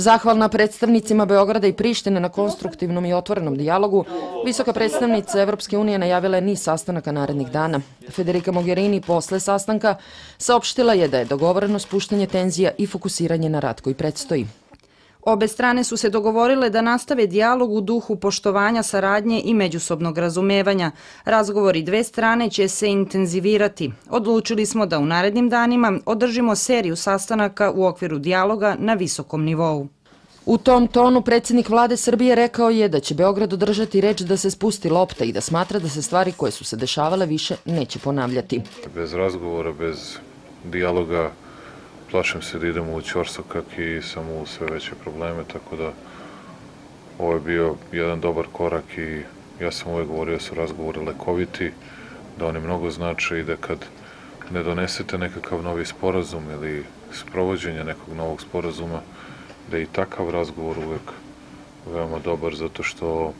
Zahvalna predstavnicima Beograda i Prištine na konstruktivnom i otvorenom dijalogu, visoka predstavnica Evropske unije najavila je niz sastanaka narednih dana. Federica Mogherini posle sastanka saopštila je da je dogovoreno spuštanje tenzija i fokusiranje na rat koji predstoji. Obe strane su se dogovorile da nastave dijalog u duhu poštovanja, saradnje i međusobnog razumevanja. Razgovori dve strane će se intenzivirati. Odlučili smo da u narednim danima održimo seriju sastanaka u okviru dijaloga na visokom nivou. U tom tonu predsjednik vlade Srbije rekao je da će Beograd održati reč da se spusti lopta i da smatra da se stvari koje su se dešavale više neće ponavljati. Bez razgovora, bez dijaloga, plašim se da idemo u ćorsokak i samo u sve veće probleme, tako da ovo je bio jedan dobar korak i ja sam uvijek govorio da su razgovori lekoviti, da oni mnogo znače i da kad ne donesete nekakav novi sporazum ili sprovođenje nekog novog sporazuma, da je i takav razgovor uvijek veoma dobar, zato što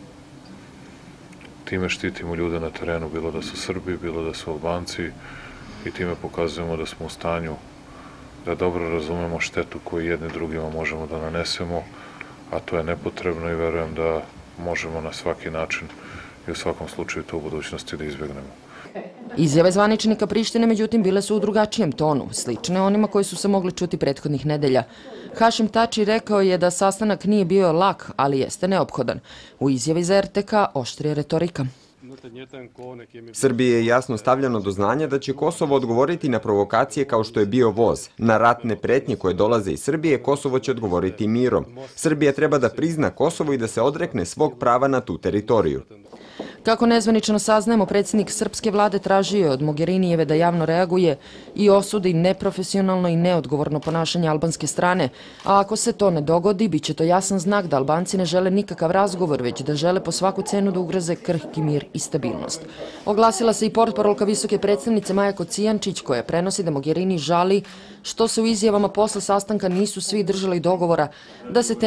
time štitimo ljude na terenu, bilo da su Srbi, bilo da su Albanci, i time pokazujemo da smo u stanju da dobro razumemo štetu koju jedni drugima možemo da nanesemo, a to je nepotrebno i verujem da možemo na svaki način i u svakom slučaju to u budućnosti da izbjegnemo. Izjave zvaničnika Prištine, međutim, bile su u drugačijem tonu, slične onima koji su se mogli čuti prethodnih nedelja. Hašim Tači rekao je da sastanak nije bio lak, ali jeste neophodan. U izjavi za RTK oštrija retorika. Srbiji je jasno stavljeno do znanja da će Kosovo odgovoriti na provokacije kao što je bio voz. Na ratne pretnje koje dolaze iz Srbije, Kosovo će odgovoriti mirom. Srbija treba da prizna Kosovo i da se odrekne svog prava na tu teritoriju. Kako nezvanično saznajemo, predsjednik srpske vlade tražio je od Mogherinijeve da javno reaguje i osudi neprofesionalno i neodgovorno ponašanje albanske strane, a ako se to ne dogodi, bit će to jasan znak da Albanci ne žele nikakav razgovor, već da žele po svaku cenu da ugroze krhki mir i stabilnost. Oglasila se i portparolka visoke predstavnice Maja Kocijančić, koja prenosi da Mogherini žali što se u izjavama posle sastanka nisu svi držali dogovora da se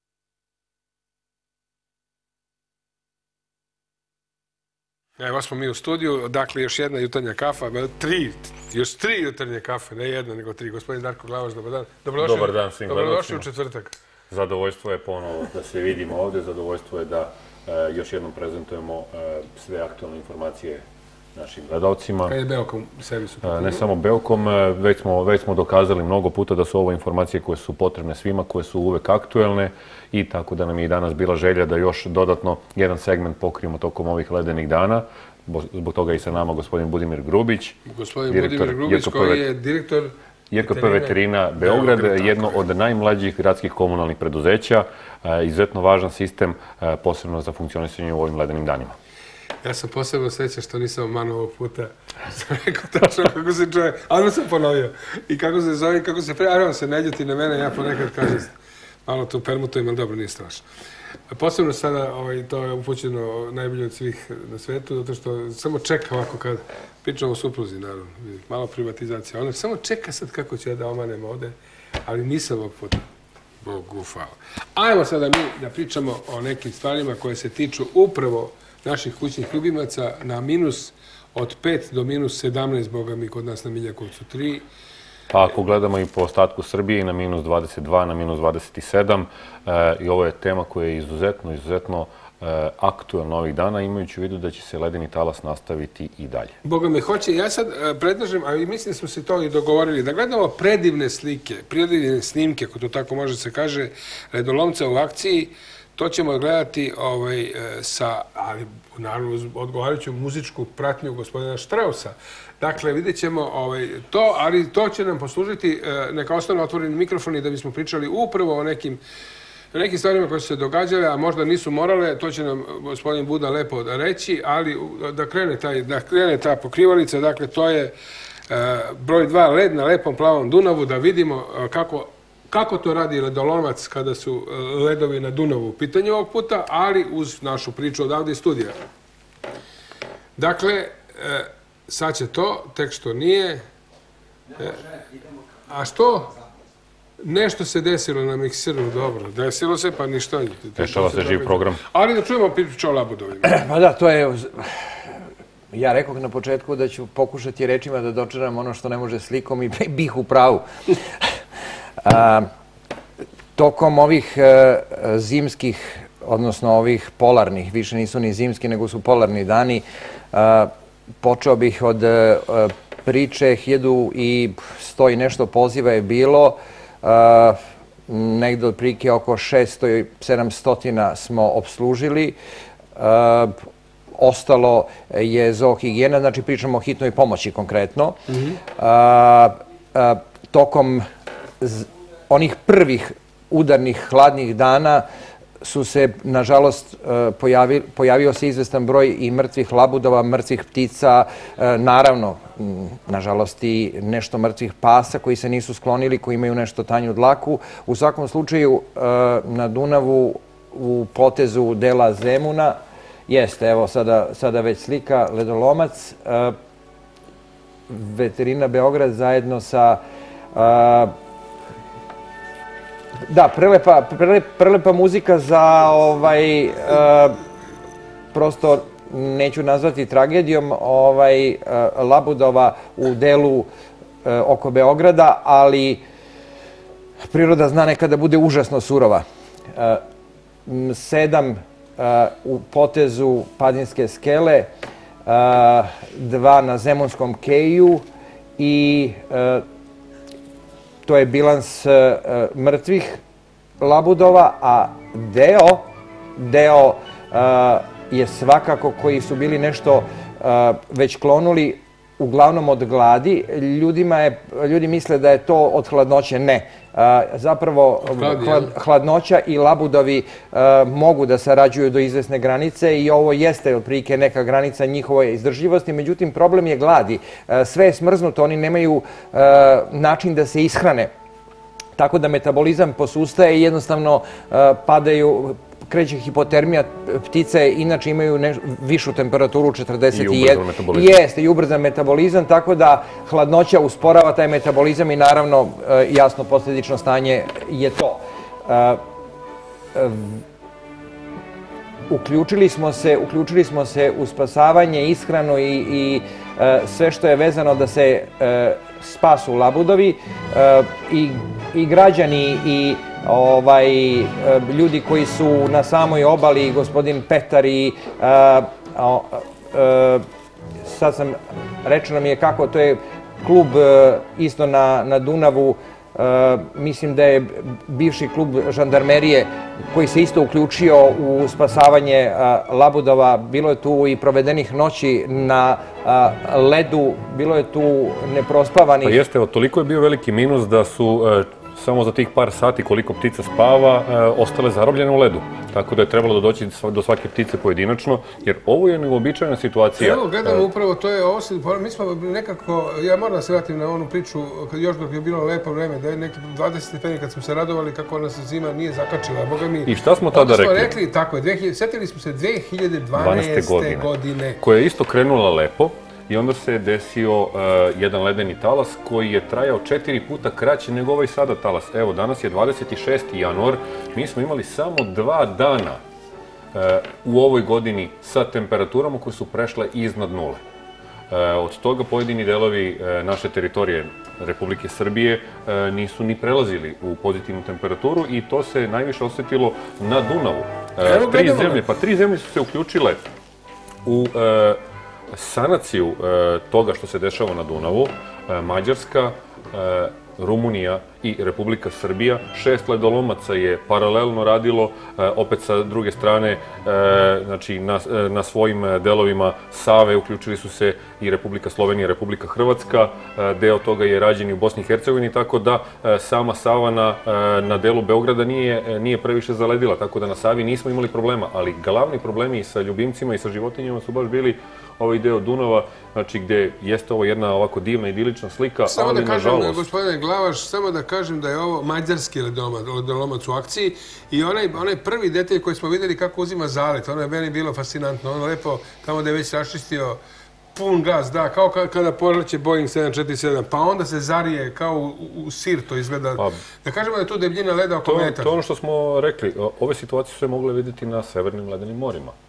Evo smo mi u studiju, dakle još jedna jutarnja kafa, još tri jutarnje kafe, ne jedna nego tri. Gospodin Darko Glavaš, dobar dan. Dobar dan svim gledalcima. Dobrodošli u četvrtak. Zadovoljstvo je ponovo da se vidimo ovdje, zadovoljstvo je da još jednom prezentujemo sve aktualne informacije našim gledalcima. Kad je Beokom servisu? Ne samo Beokom, već smo dokazali mnogo puta da su ovo informacije koje su potrebne svima, koje su uvek aktuelne i tako da nam je i danas bila želja da još dodatno jedan segment pokrijemo tokom ovih ledenih dana. Zbog toga i sa nama gospodin Budimir Grubić. Gospodin Budimir Grubić koji je direktor JKP Veterina Beograd, jedno od najmlađih gradskih komunalnih preduzeća, izuzetno važan sistem, posebno za funkcionisanje u ovim ledenim danima. Ja sam posebno srećan što nisam mano ovog puta. Sam rekao tačno kako se čuje, ali sam ponovio. I kako se zove, i kako se on se ne ljuti na mene, ja ponekad kažem, malo tu permutujem, ali dobro, nije strašno. Posebno sada, to je upućeno najbolje od svih na svetu, zato što samo čeka ovako kad pričamo o supruzi, naravno, malo privatizacija. Ona samo čeka sad kako ću ja da omanem ovde, ali nisam ovog puta. Bogu hvala. Ajmo sada mi da pričamo o nekim stvarima koje se tiču upravo naših kućnih ljubimaca na minus od 5 do minus 17, boga mi kod nas na Miljakovcu 3. Pa ako gledamo i po ostatku Srbije i na minus 22, na minus 27, i ovo je tema koja je izuzetno aktuelna ovih dana, imajući u vidu da će se ledeni talas nastaviti i dalje. Boga me hoće, ja sad predlažem, a mislim da smo se to i dogovorili, da gledamo predivne slike, predivne snimke, ako to tako može se kaže, ledolomca u akciji. To ćemo gledati ali naravno odgovarajuću muzičku pratnju gospodina Štrausa. Dakle, vidjet ćemo to, ali to će nam poslužiti neka ostane otvoreni mikrofoni da bismo pričali upravo o nekim stvarima koje su se događale, a možda nisu morale, to će nam gospodin Buda lepo reći, ali da krene ta pokrivalica, dakle, to je broj 2, led na lepom plavom Dunavu, da vidimo kako to radi ledolomac kada su ledovi na Dunavu u pitanju ovog puta, ali uz našu priču odavde iz studija. Dakle, sad će to, tek što nije. A što? Nešto se desilo na mikseru, dobro. Desilo se, pa ništa. Dešava se živ program. Ali da čujemo priču o Labudovima. Pa da, to je... Ja rekao na početku da ću pokušati rečima da dočaram ono što ne može slikom i bih u pravu. tokom ovih zimskih, odnosno ovih polarnih, više nisu ni zimski, nego su polarni dani, počeo bih od priče, 1100 i nešto poziva je bilo, negde otprilike oko 600 i 700 smo obslužili, ostalo je zoohigijena, znači pričamo o hitnoj pomoći konkretno. Tokom onih prvih udarnih hladnih dana su se, nažalost, pojavio se izvestan broj i mrtvih labudova, mrtvih ptica, naravno, nažalost, i nešto mrtvih pasa koji se nisu sklonili, koji imaju nešto tanju dlaku. U svakom slučaju, na Dunavu, u potezu dela Zemuna, jeste, evo sada već slika, ledolomac, Veterina Beograd zajedno sa... Da, prelepa muzika za, prosto neću nazvati tragedijom, labudova u delu oko Beograda, ali priroda zna nekada bude užasno surova. 7 u potezu Padinske skele, 2 na Zemunskom keju i to je bilans mrtvih labudova, a deo je svakako koji su bili nešto već klonuli, uglavnom od gladi. Ljudi misle da je to od hladnoće. Ne. Zapravo, hladnoća i labudovi mogu da sarađuju do izvesne granice i ovo jeste otprilike neka granica njihove izdržljivosti. Međutim, problem je gladi. Sve je smrznuto, oni nemaju način da se ishrane. Tako da metabolizam posustaje i jednostavno padaju, kreće hipotermija, ptice inače imaju višu temperaturu 41. I ubrzan metabolizam. Jeste, i ubrzan metabolizam, tako da hladnoća usporava taj metabolizam i naravno jasno posljedično stanje je to. Uključili smo se u spasavanje, ishranu i sve što je vezano da se spasu labudovi i građani i ljudi koji su na samoj obali, gospodin Petar i sad sam, rečeno mi je kako, to je klub isto na Dunavu, mislim da je bivši klub žandarmerije koji se isto uključio u spasavanje labudova. Bilo je tu i provedenih noći na ledu, bilo je tu neprospavanih. Pa jeste, toliko je bio veliki minus da su samo za tih par sati koliko ptica spava ostale zarobljene u ledu. Tako da je trebalo doći do svake ptice pojedinačno, jer ovo je neuobičajena situacija. Evo, gledamo upravo, to je mi smo nekako, ja moram da se vratim na onu priču, još dok je bilo lepo vreme, da je neki 20 stepeni kad smo se radovali kako nas zima nije zakačila, boga mi. I šta smo tada rekli? Onda smo rekli, tako je, setili smo se 2012. godine. Koja je isto krenula lepo. I onda se desio jedan ledeni talas koji je trajao 4 puta kraće nego ovaj sada talas. Evo, danas je 26. januar, mi smo imali samo 2 dana u ovoj godini sa temperaturama koje su prešle iznad nule. Od toga pojedini delovi naše teritorije Republike Srbije nisu ni prelazili u pozitivnu temperaturu i to se najviše osetilo na Dunavu. 3 zemlje su se uključile u sanaciju toga što se dešava na Dunavu, Mađarska, Rumunija i Republika Srbija. 6 ledolomaca je paralelno radilo, opet sa druge strane, znači na svojim delovima Save uključili su se i Republika Slovenija i Republika Hrvatska. Deo toga je rađen i u Bosni i Hercegovini, tako da sama Sava na delu Beograda nije previše zaledila, tako da na Savi nismo imali problema, ali glavni problemi sa ljubimcima i sa životinjama su baš bili ovaj deo Dunava, znači gde jeste ovo jedna ovako divna idilična slika, ali nažalost... Samo da kažem, gospodine Glavaš, samo da kažem da je ovo mađarski ledolomac u akciji i onaj prvi detalj koji smo videli kako uzima zalet, ono je meni bilo fascinantno, ono lepo tamo da je već raščistio pun gas, da, kao kada poleće Boeing 747, pa onda se zarije kao u sir, to izgleda. Da kažemo da je tu debljina leda oko metar. To je ono što smo rekli, ove situacije su se mogle vidjeti na severnim ledenim morima.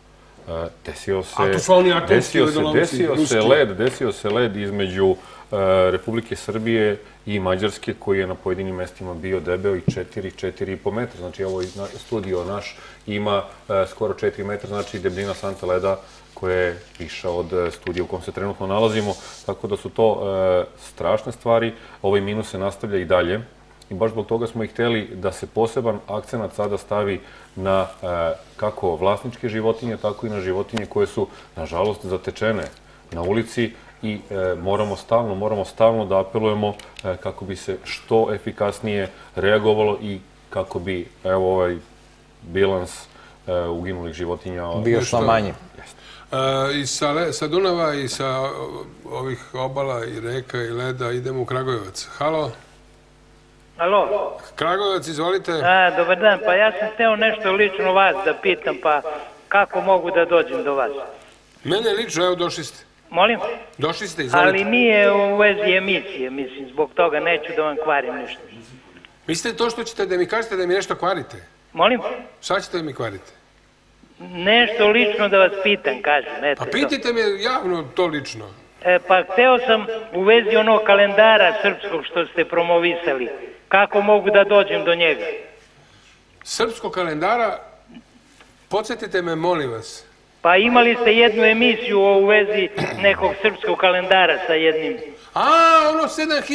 A to su oni atomski ledolomci, desio se led između Republike Srbije i Mađarske, koji je na pojedinim mestima bio debeo i 4,5 metra. Znači, ovo studio naš ima skoro 4 metra, znači debljina sante leda koja je viša od studija u kom se trenutno nalazimo. Tako da su to strašne stvari. Ovaj minus se nastavlja i dalje. I baš zbog toga smo i hteli da se poseban akcenat sada stavi na kako vlasničke životinje, tako i na životinje koje su, nažalost, zatečene na ulici i moramo stalno da apelujemo kako bi se što efikasnije reagovalo i kako bi ovaj bilans uginulih životinja bio što manji. I sa Dunava i sa ovih obala i reka i leda idemo u Kragujevac. Halo? Alo? Kragujevac, izvolite. Dobar dan, pa ja sam hteo nešto lično vas da pitam, pa kako mogu da dođem do vas? Mene lično, evo došli ste. Molim? Došli ste, izvolite. Ali nije u vezi emisije, mislim, zbog toga neću da vam kvarim ništa. Mislite to što ćete da mi kažete da mi nešto kvarite? Molim? Šta ćete da mi kvarite? Nešto lično da vas pitam, kažem, eto. Pa pitajte me javno to lično. Pa hteo sam u vezi onog kalendara srpskog što ste promovisali. Kako mogu da dođem do njega? Srpskog kalendara? Podsjetite me, molim vas. Pa imali ste jednu emisiju u vezi nekog srpskog kalendara sa jednim... Ono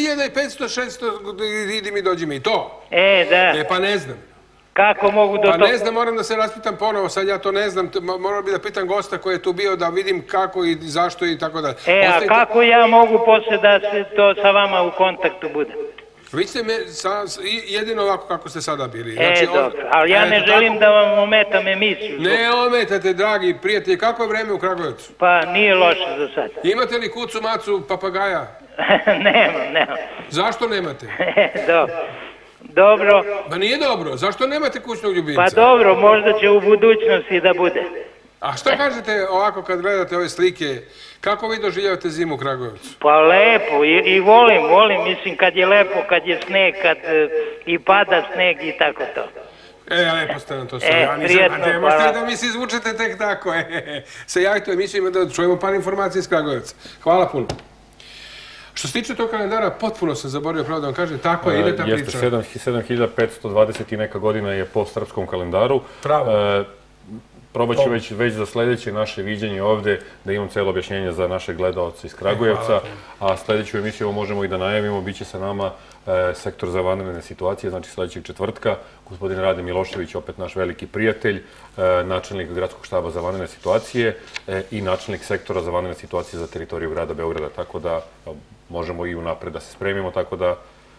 7500-600, idi mi, dođi mi, i to? Da. Pa ne znam. Kako mogu do toga? Pa ne znam, moram da se raspitam ponovo, sad ja to ne znam, moram bi da pitam gosta koji je tu bio, da vidim kako i zašto i tako da... A kako ja mogu posle da se to sa vama u kontaktu budem? Vi ste jedino ovako kako ste sada bili. Dobro, ali ja ne želim da vam ometam emisiju. Ne ometate, dragi prijatelji, kako je vreme u Kragujevcu? Pa nije loše za sad. Imate li kucu, macu, papagaja? Nemam. Zašto nemate? Dobro. Ma nije dobro, zašto nemate kućnog ljubimca? Pa dobro, možda će u budućnosti da bude. A šta kažete ovako kad gledate ove slike, kako vi doživljavate zimu u Kragujevcu? Pa lepo i volim, mislim kad je lepo, kad je sneg, kad i pada sneg i tako to. Lepo ste nam to sve. Prijetno, hvala. Možete da mi se izvučete tek tako, se javite u emisiju da čujemo par informacije iz Kragujevca. Hvala puno. Što se tiče tog kalendara, potpuno sam zaboravio pravo da vam kažem, tako je, ide ta priča. Jeste, 7520 i neka godina je po srpskom kalendaru. Pravo. Probat ću već za sledeće naše viđenje ovde da imam celo objašnjenje za naše gledaoce iz Kragujevca, a sledeću emisiju možemo i da najavimo, biće sa nama sektor za vanredne situacije, znači sledećeg četvrtka, gospodin Rade Milošević, opet naš veliki prijatelj, načelnik gradskog štaba za vanredne situacije i načelnik sektora za vanredne situacije za teritoriju grada Beograda, tako da možemo i unapred da se spremimo, tako da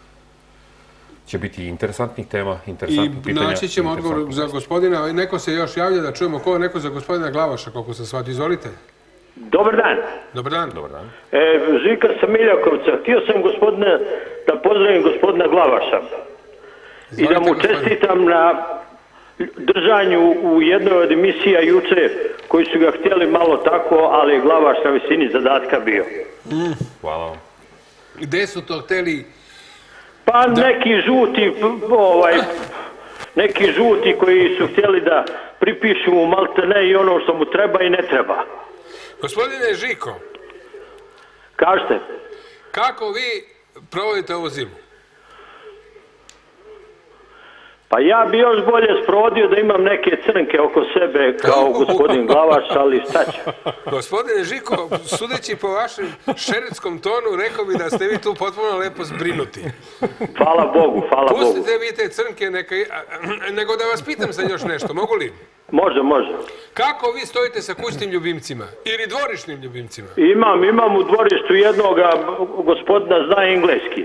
će biti interesantnih tema, interesantnih pitanja. I naći ćemo odgovor za gospodina, neko se još javlja da čujemo ko je neko za gospodina Glavaša, koliko sam shvatio. Izvolite. Dobar dan. Dobar dan. Žika sa Miljakovca. Htio sam da pozdravim gospodina Glavaša i da mu čestitam na držanju u jednoj od emisija juče koji su ga htjeli malo tako, ali je Glavaš na visini zadatka bio. Hvala vam. Gde su to hteli? Pa neki žuti koji su htjeli da pripišu mu maltene i ono što mu treba i ne treba. Gospodine Žiko. Kažete. Kako vi provodite ovu zimu? Pa ja bi još bolje sprovodio da imam neke crnke oko sebe kao gospodin Glavaš, ali šta će? Gospodine Žiko, sudeći po vašem šeretskom tonu, rekao bi da ste vi tu potpuno lepo zbrinuti. Hvala Bogu, hvala Bogu. Pustite vi te crnke, nego da vas pitam sad još nešto, mogu li? Može. Kako vi stojite sa kućnim ljubimcima ili dvorišnim ljubimcima? Imam u dvorištu jednoga gospodina, zna engleski.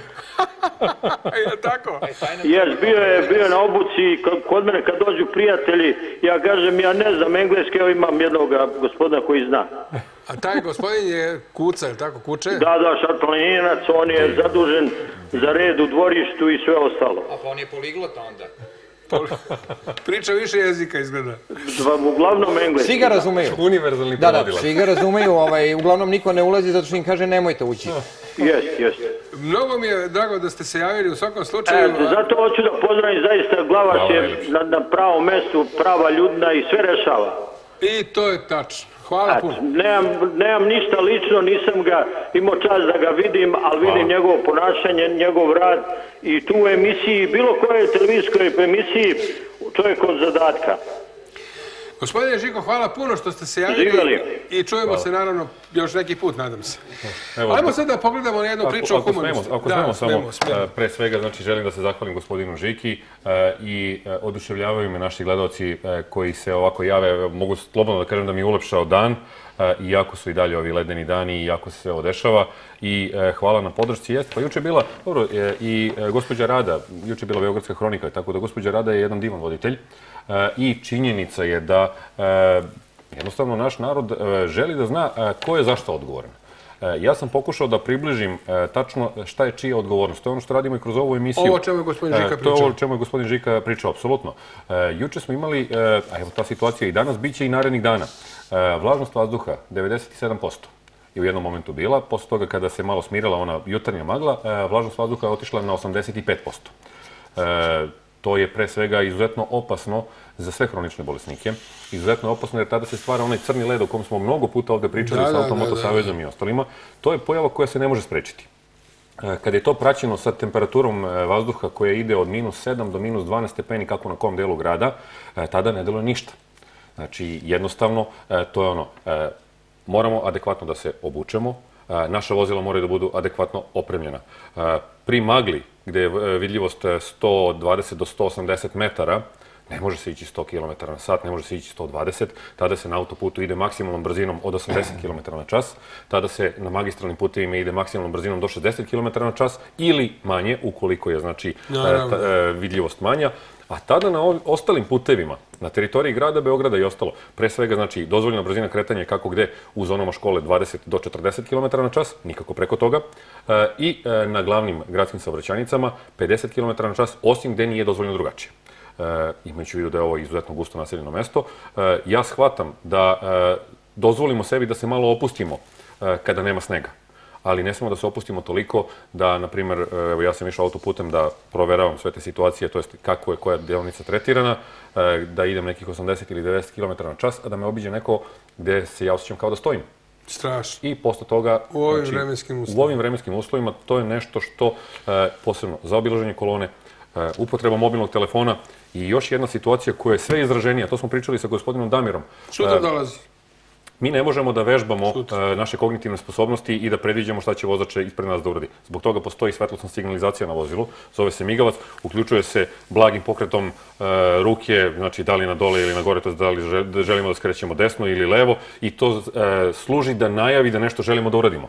Je tako? Jes, bio je na obuci, kod mene kad dođu prijatelji, ja kažem, ja ne znam engleski, evo imam jednog gospodina koji zna. A taj gospodin je kuca, je tako, kuće? Da, šarplaninac, on je zadužen za red u dvorištu i sve ostalo. A pa on je poliglota onda? Priča više jezika izgleda. Uglavnom engleski. Svi ga razumeju. Univerzalni prevodilac. Da, svi ga razumeju, uglavnom niko ne ulazi zato što im kaže nemojte ući. Jest. Mnogo mi je drago da ste se javili u svakom slučaju. Zato hoću da pozdravim zaista, Glavaš je na pravom mestu, prava ljudna i sve rešava. I to je tačno. Hvala puno. Nemam ništa lično, nisam ga imao čas da ga vidim, ali vidim njegovo ponašanje, njegov rad i tu u emisiji, bilo kojoj televizijskoj emisiji, čovjek od zadatka. Gospodine Žiko, hvala puno što ste se javili i čujemo se naravno još neki put, nadam se. Ajmo sad da pogledamo na jednu priču o humanistu. Ako smemo, pre svega, znači, želim da se zahvalim gospodinu Žiki i oduševljavaju me naši gledalci koji se ovako jave, mogu slobodno da kažem da mi je ulepšao dan, iako su i dalje ovi ledeni dani, iako se sve ovo dešava. I hvala na podršci. Jeste, pa juče je bila, dobro, i gospođa Rada, juče je bila Beogradska hronika, tako da gospođa Rada je jedan divan voditelj. I činjenica je da jednostavno naš narod želi da zna ko je zašto odgovoran. Ja sam pokušao da približim tačno šta je čija odgovornost. To je ono što radimo i kroz ovu emisiju. Ovo o čemu je gospodin Žika pričao. To je ovo o čemu je gospodin Žika pričao, apsolutno. Juče smo imali, a evo ta situacija i danas, bit će i narednih dana. Vlažnost vazduha 97%. I u jednom momentu bila. Posle toga kada se malo smirila ona jutarnja magla, vlažnost vazduha je otišla na 85%. To je pre svega izuzetno opasno za sve hronične bolesnike. Izuzetno opasno jer tada se stvara onaj crni led o kom smo mnogo puta ovde pričali sa Automoto savezom i ostalima. To je pojava koja se ne može sprečiti. Kada je to praćeno sa temperaturom vazduha koja ide od -7 do -12 stepeni kako na kom delu grada, tada ne deluje ništa. Znači, jednostavno, to je ono, moramo adekvatno da se obučemo, naša vozila moraju da budu adekvatno opremljena. Pri magli, gde je vidljivost 120 do 180 metara, ne može se ići 100 km na sat, ne može se ići 120, tada se na autoputu ide maksimalnom brzinom od 80 km na čas, tada se na magistralnim putevima ide maksimalnom brzinom do 60 km na čas ili manje, ukoliko je znači vidljivost manja, a tada na ostalim putevima, na teritoriji grada Beograda i ostalo, pre svega znači dozvoljena brzina kretanja je kako gde u zonama škole 20 do 40 km na čas, nikako preko toga, i na glavnim gradskim saobraćajnicama 50 km na čas, osim gde nije dozvoljeno drugačije. Imajući u vidu da je ovo izuzetno gusto naseljeno mesto, ja shvatam da dozvolimo sebi da se malo opustimo kada nema snega. Ali ne smemo da se opustimo toliko da, na primjer, evo ja sam išao autoputem da proveravam sve te situacije, to jest kako je koja deonica tretirana, da idem nekih 80 ili 90 km na čas, a da me obiđe neko gde se ja osjećam kao da stojim. Strašno. I posle toga, u ovim vremenskim uslovima, to je nešto što, posebno za obilaženje kolone, upotreba mobilnog telefona i još jedna situacija koja je sve izraženija, to smo pričali sa gospodinom Damirom. Sutra dolazi. Mi ne možemo da vežbamo naše kognitivne sposobnosti i da predviđamo šta će vozač ispred nas da uradi. Zbog toga postoji svetlosna signalizacija na vozilu, zove se migavac, uključuje se blagim pokretom ruke, znači da li na dole ili na gore, to je da li želimo da skrećemo desno ili levo, i to služi da najavi da nešto želimo da uradimo.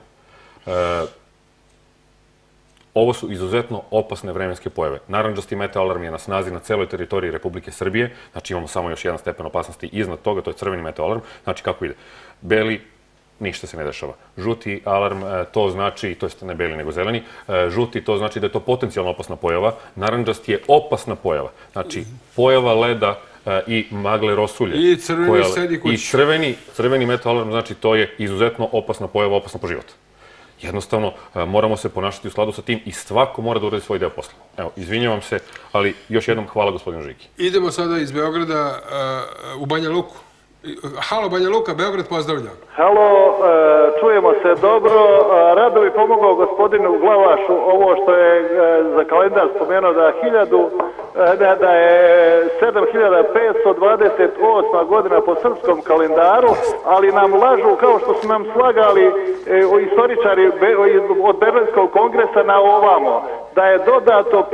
Ovo su izuzetno opasne vremenske pojave. Narandžasti meteo alarm je na snazi na celoj teritoriji Republike Srbije, znači imamo samo još jedan stepen opasnosti iznad toga, to je crveni meteo alarm, znači kako ide. Beli, ništa se ne dešava. Žuti alarm, to znači, to jest ne beli nego zeleni, žuti to znači da je to potencijalno opasna pojava, narandžasti je opasna pojava, znači pojava leda i magle rosulje. I crveni sedi kući. I crveni meteo alarm, znači to je izuzetno opasna pojava, opasna po život. Jednostavno, moramo se ponašati u skladu sa tim i svako mora da uradi svoj deo posla. Evo, izvinjavam se, ali još jednom hvala gospodinu Žiki. Idemo sada iz Beograda u Banja Luku. Halo, Banja Luka, Beograd, pozdravljam. Halo, čujemo se dobro. Rado bi pomogao gospodinu Glavašu ovo što je za kalendar spomenuo da je 7528. godina po srpskom kalendaru, ali nam lažu kao što su nam slagali istoričari od Berlinskog kongresa na ovamo, da je dodato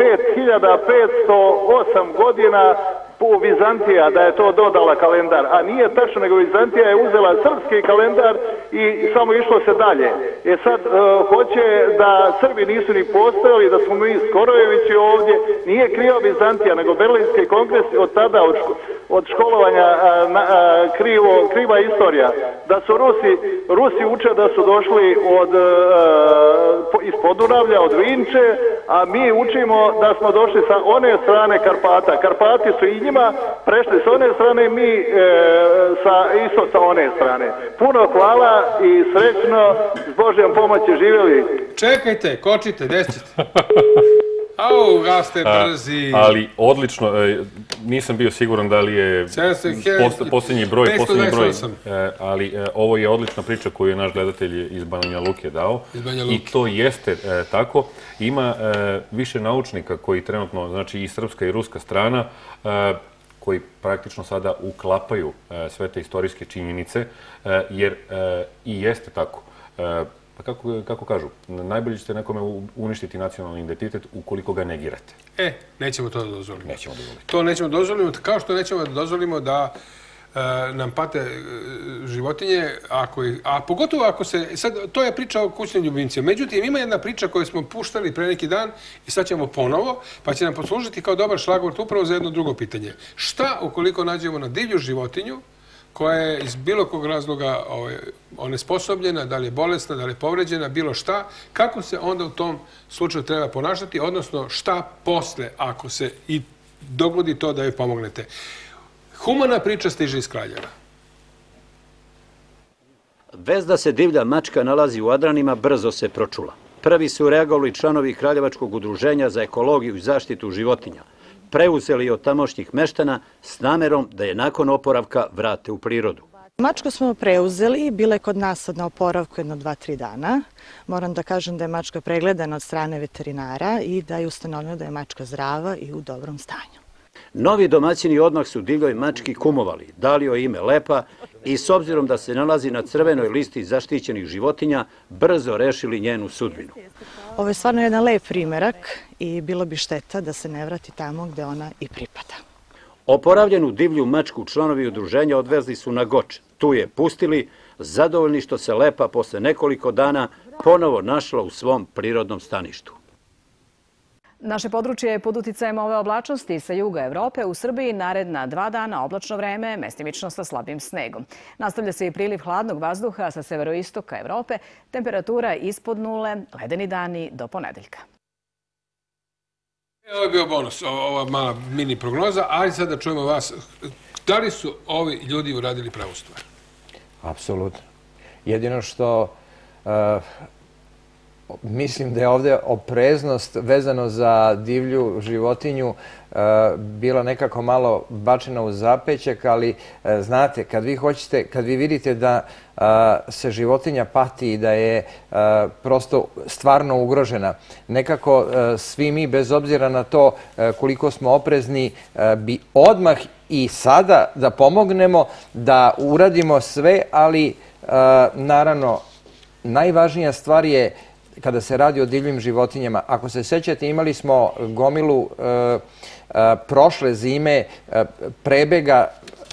5508 godina u Vizantija, da je to dodala kalendar, a nije tačno, nego Vizantija je uzela srpski kalendar i samo išlo se dalje. Sad hoće da Srbi nisu ni postojali, da smo mi Skorojevići ovdje, nije kriva Vizantija, nego Berlinski kongres od tada, od školovanja kriva istorija. Da su Rusi uče da su došli iz Podunavlja, od Vinče, a mi učimo da smo došli sa one strane Karpata. Karpati su i njima prešli s one strane, mi isto sa one strane. Puno hvala i srećno, s Božjom pomoći živjeli. Čekajte, kočite, desite. Au, ga ste brzi. Ali odlično, nisam bio siguran da li je posljednji broj, ali ovo je odlična priča koju je naš gledatelj iz Banja Luke dao. I to jeste tako. Ima više naučnika koji trenutno, znači i srpska i ruska strana, koji praktično sada uklapaju sve te istorijske činjenice, jer i jeste tako. Pa kako kažu, najbolje ćete nekome uništiti nacionalni identitet ukoliko ga negirate. Nećemo to da dozvolimo. Nećemo dozvoliti. To nećemo da dozvolimo, kao što nećemo da dozvolimo da nam pate životinje, a pogotovo ako se, sad to je priča o kućnim ljubimcima, međutim ima jedna priča koju smo puštali pre neki dan i sad ćemo ponovo, pa će nam poslužiti kao dobar šlagvort upravo za jedno drugo pitanje. Šta ukoliko nađemo na divlju životinju koja je iz bilo kog razloga onesposobljena, da li je bolesna, da li je povređena, bilo šta, kako se onda u tom slučaju treba ponašati, odnosno šta posle ako se i dogodi to da joj pomognete. Humana priča stiže iz Kraljeva. Vest da se divlja mačka nalazi u Adranima brzo se pročula. Prvi su reagovali članovi Kraljevačkog udruženja za ekologiju i zaštitu životinja. Preuzeli od tamošnjih meštana s namerom da je nakon oporavka vrate u prirodu. Mačku smo preuzeli, bila je kod nas na oporavku jedno 2-3 dana. Moram da kažem da je mačka pregledana od strane veterinara i da je ustanovljeno da je mačka zdrava i u dobrom stanju. Novi domaćini odmah su divljoj mački kumovali, dali joj ime Lepa i s obzirom da se nalazi na crvenoj listi zaštićenih životinja, brzo rešili njenu sudbinu. Ovo je stvarno jedan lep primerak i bilo bi šteta da se ne vrati tamo gde ona i pripada. Oporavljenu divlju mačku članovi udruženja odvezli su na Goč. Tu je pustili, zadovoljni što se Lepa posle nekoliko dana ponovo našla u svom prirodnom staništu. Naše područje je pod uticajem ove oblačnosti sa juga Evrope. U Srbiji naredna 2 dana oblačno vreme, mestimično sa slabim snegom. Nastavlja se i priliv hladnog vazduha sa severoistoka Evrope. Temperatura ispod nule, ledeni dani do ponedeljka. Ovo je bio bonus, ova mala mini prognoza, ali sad da čujemo vas. Da li su ovi ljudi uradili pravu stvar? Apsolutno. Jedino što mislim da je ovdje opreznost vezano za divlju životinju bila nekako malo bačena u zapećak, ali znate, kad vi vidite da se životinja pati i da je prosto stvarno ugrožena, nekako svi mi, bez obzira na to koliko smo oprezni, bi odmah i sada da pomognemo, da uradimo sve, ali naravno najvažnija stvar je kada se radi o divljim životinjama. Ako se sećate, imali smo gomilu prošle zime prebega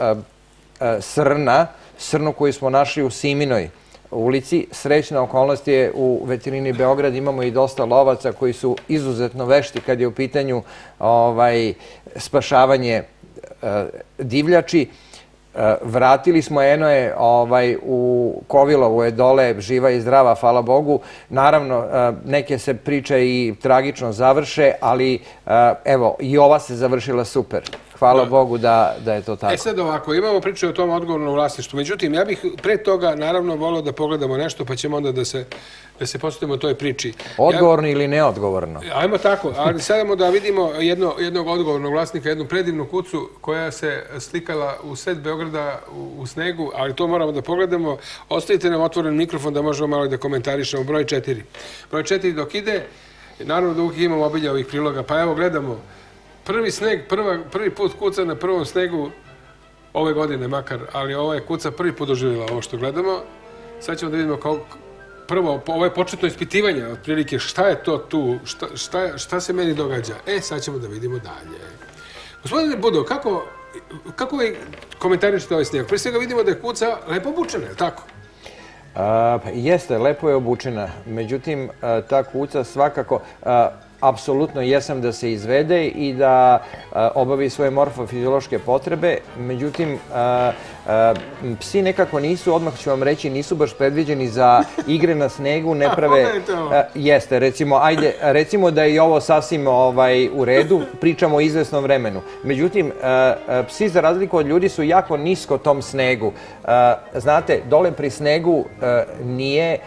srnu koju smo našli u Siminoj ulici. Srećna okolnost je u veterini Beograd, imamo i dosta lovaca koji su izuzetno vešti kad je u pitanju spašavanje divljači. Vratili smo, eno je u Kovilovu je dole živa i zdrava, hvala Bogu. Naravno, neke se priče i tragično završe, ali evo, i ova se završila super. Hvala Bogu da je to tako. Sad ovako, imamo priču o tom odgovornom vlasništvu. Međutim, ja bih pre toga naravno volio da pogledamo nešto, pa ćemo onda da se posvetimo toj priči. Odgovorno ili neodgovorno? Ajmo tako, ali sadamo da vidimo jednog odgovornog vlasnika, jednu predivnu kucu koja se slikala u sred Beograda u snegu, ali to moramo da pogledamo. Ostavite nam otvoren mikrofon da možemo malo da komentarišemo. Broj 4. Broj 4 dok ide, naravno da uvijek imamo obilje ovih priloga, pa evo gledamo. Prvi sneg, prvi put kuca na prvom snegu ove godine makar, ali ova je kuca prvi put doživjela ovo što gledamo. Sad ćemo da vidimo prvo, ovo je početno ispitivanje, otprilike šta je to tu, šta se meni događa. Sad ćemo da vidimo dalje. Gospodine Budo, kako vi komentarišete ovaj snijeg? Prije svega vidimo da je kuca lepo obučena, je li tako? Jeste, lepo je obučena. Međutim, ta kuca svakako... Apsolutno jesam da se izvede i da obavi svoje morfofiziološke potrebe. Međutim, psi nekako nisu, odmah ću vam reći, nisu baš predviđeni za igre na snegu, ne prave... Jeste, recimo da je i ovo sasvim u redu, pričamo o izvesnom vremenu. Međutim, psi za razliku od ljudi su jako nisko tom snegu. Znate, dole pri snegu nije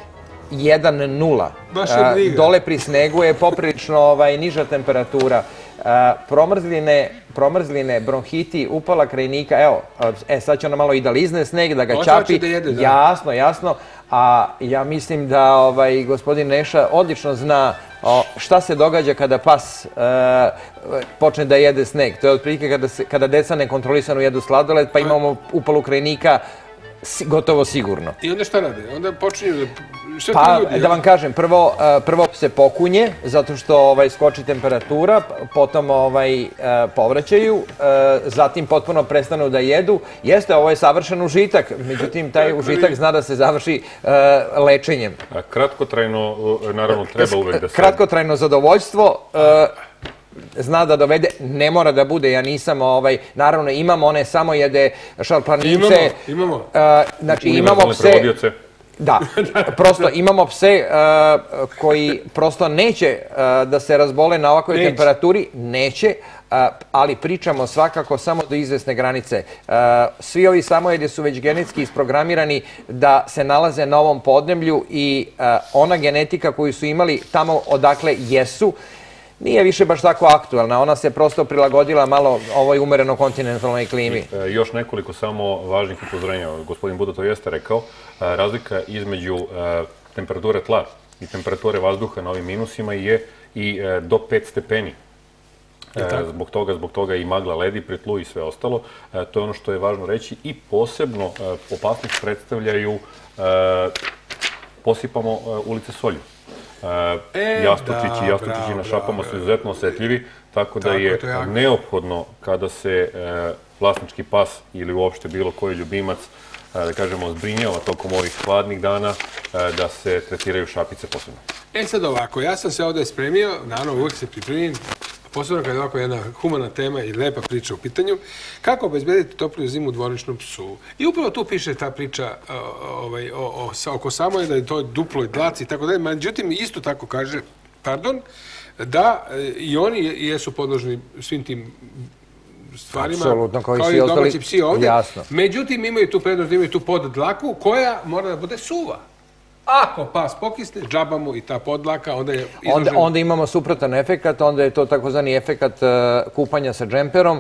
1,0. Dole pri snegu je poprilično niža temperatura. Promrzline, bronhiti, upala krajnika, evo, sad će ona malo i da lizne sneg, da ga čapi. Jasno. A ja mislim da gospodin Neša odlično zna šta se događa kada pas počne da jede sneg. To je otprilike kada deca nekontrolisano jedu sladoled, pa imamo upalu krajnika gotovo sigurno. I onda šta rade? Onda počinju Pa, da vam kažem, prvo se pokunje, zato što skoči temperatura, potom povraćaju, zatim potpuno prestanu da jedu. Jeste, ovo je savršen užitak, međutim, taj užitak zna da se završi lečenjem. Kratkotrajno, naravno, treba uvek da se... Kratkotrajno zadovoljstvo zna da dovede, ne mora da bude, ja nisam, naravno imamo one samojede, šarplanince. Imamo. Znači imamo pse... Da, prosto imamo pse koji prosto neće da se razbole na ovakvoj temperaturi, neće, ali pričamo svakako samo do izvesne granice. Svi ovi samojedi su već genetski isprogramirani da se nalaze na ovom podneblju i ona genetika koju su imali tamo odakle jesu, nije više baš tako aktualna, ona se prosto prilagodila malo ovoj umereno kontinentalnoj klimi. Još nekoliko samo važnih upozorenja. Gospodin Buda to jeste rekao. Razlika između temperature tla i temperature vazduha na ovim minusima je i do 5 stepeni. Zbog toga i magla ledi pri tlu i sve ostalo. To je ono što je važno reći i posebno opasnost predstavljaju posipamo ulice solju. Jastučići na šapama su izuzetno osetljivi, tako da je neophodno kada se vlasnički pas ili uopšte bilo koji ljubimac, da kažemo, zbrinjava tokom ovih hladnih dana, da se tretiraju šapice posebno. Sad ovako, ja sam se ovdje spremio, naravno uvijek se pripremim, posebno kada je ovako jedna humana tema i lepa priča u pitanju, kako obezbediti topliju zimu u dvorišnom psu. I upravo tu piše ta priča oko samojeda, da je to duploj dlaci i tako dalje. Međutim, isto tako kaže, da i oni jesu podložni svim tim stvarima, kao i domaći psi ovdje. Međutim, imaju tu prednost, imaju tu poddlaku koja mora da bude suva. Ako pas pokisne, džaba mu i ta podlaka, onda je izložen... Onda imamo suprotan efekat, onda je to takozvani efekat kupanja sa džemperom.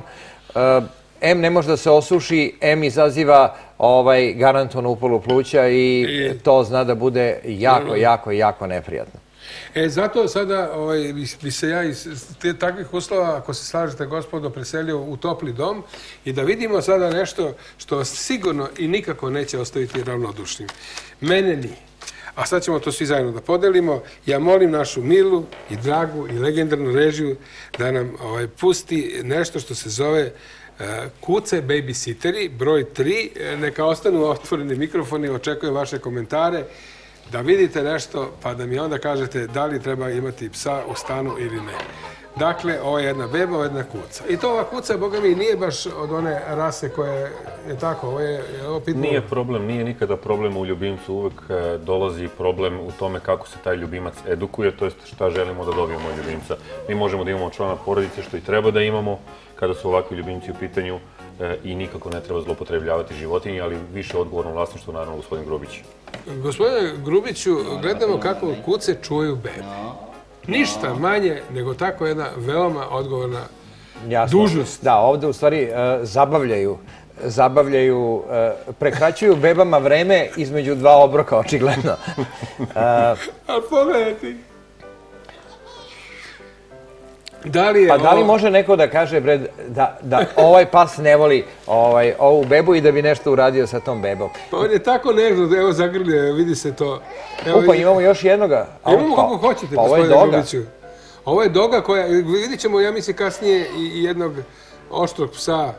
M ne može da se osuši, M izaziva garantovanu upalu pluća i to zna da bude jako neprijatno. Zato sada bi se ja iz takvih uslova, ako se slažete gospodo, preselio u topli dom i da vidimo sada nešto što vas sigurno i nikako neće ostaviti ravnodušnim. Mene nije. A sad ćemo to svi zajedno da podelimo. Ja molim našu milu i dragu i legendarnu režiju da nam pusti nešto što se zove Kuce Babysitteri, broj 3. Neka ostanu otvoreni mikrofoni, očekujem vaše komentare, da vidite nešto pa da mi onda kažete da li treba imati psa u stanu ili ne. Dakle, ovo je jedna beba, ovo je jedna kuca. I to ova kuca, boga mi, nije baš od one rase koja je tako, ovo je pitbull. Nije problem, nije nikada problem u ljubimcu, uvek dolazi problem u tome kako se taj ljubimac edukuje, to jest šta želimo da dobijemo od ljubimca. Mi možemo da imamo člana porodice, što i treba da imamo kada su ovakvi ljubimci u pitanju i nikako ne treba zlopotrebljavati životinje, ali više odgovorno vlasništvo, naravno, gospodin Grubić. Gospodine Grubiću, gledamo kako kuce čuvaju bebu. Ništa manje nego tako jedna veoma odgovorna dužnost. Da, ovdje u stvari zabavljaju, prekraćuju bebama vreme između dva obroka, očigledno. A pogledaj ti. Pa da li može neko da kaže da ovaj pas ne voli ovu bebu i da bi nešto uradio sa tom bebom? Pa on je tako nežno, evo zagrlio, vidi se to. Pa imamo još jednoga. Imamo kako hoćete, gospodine Grubiću. Ovo je doga koja, vidit ćemo, ja mislim, kasnije i jednog oštrog psa,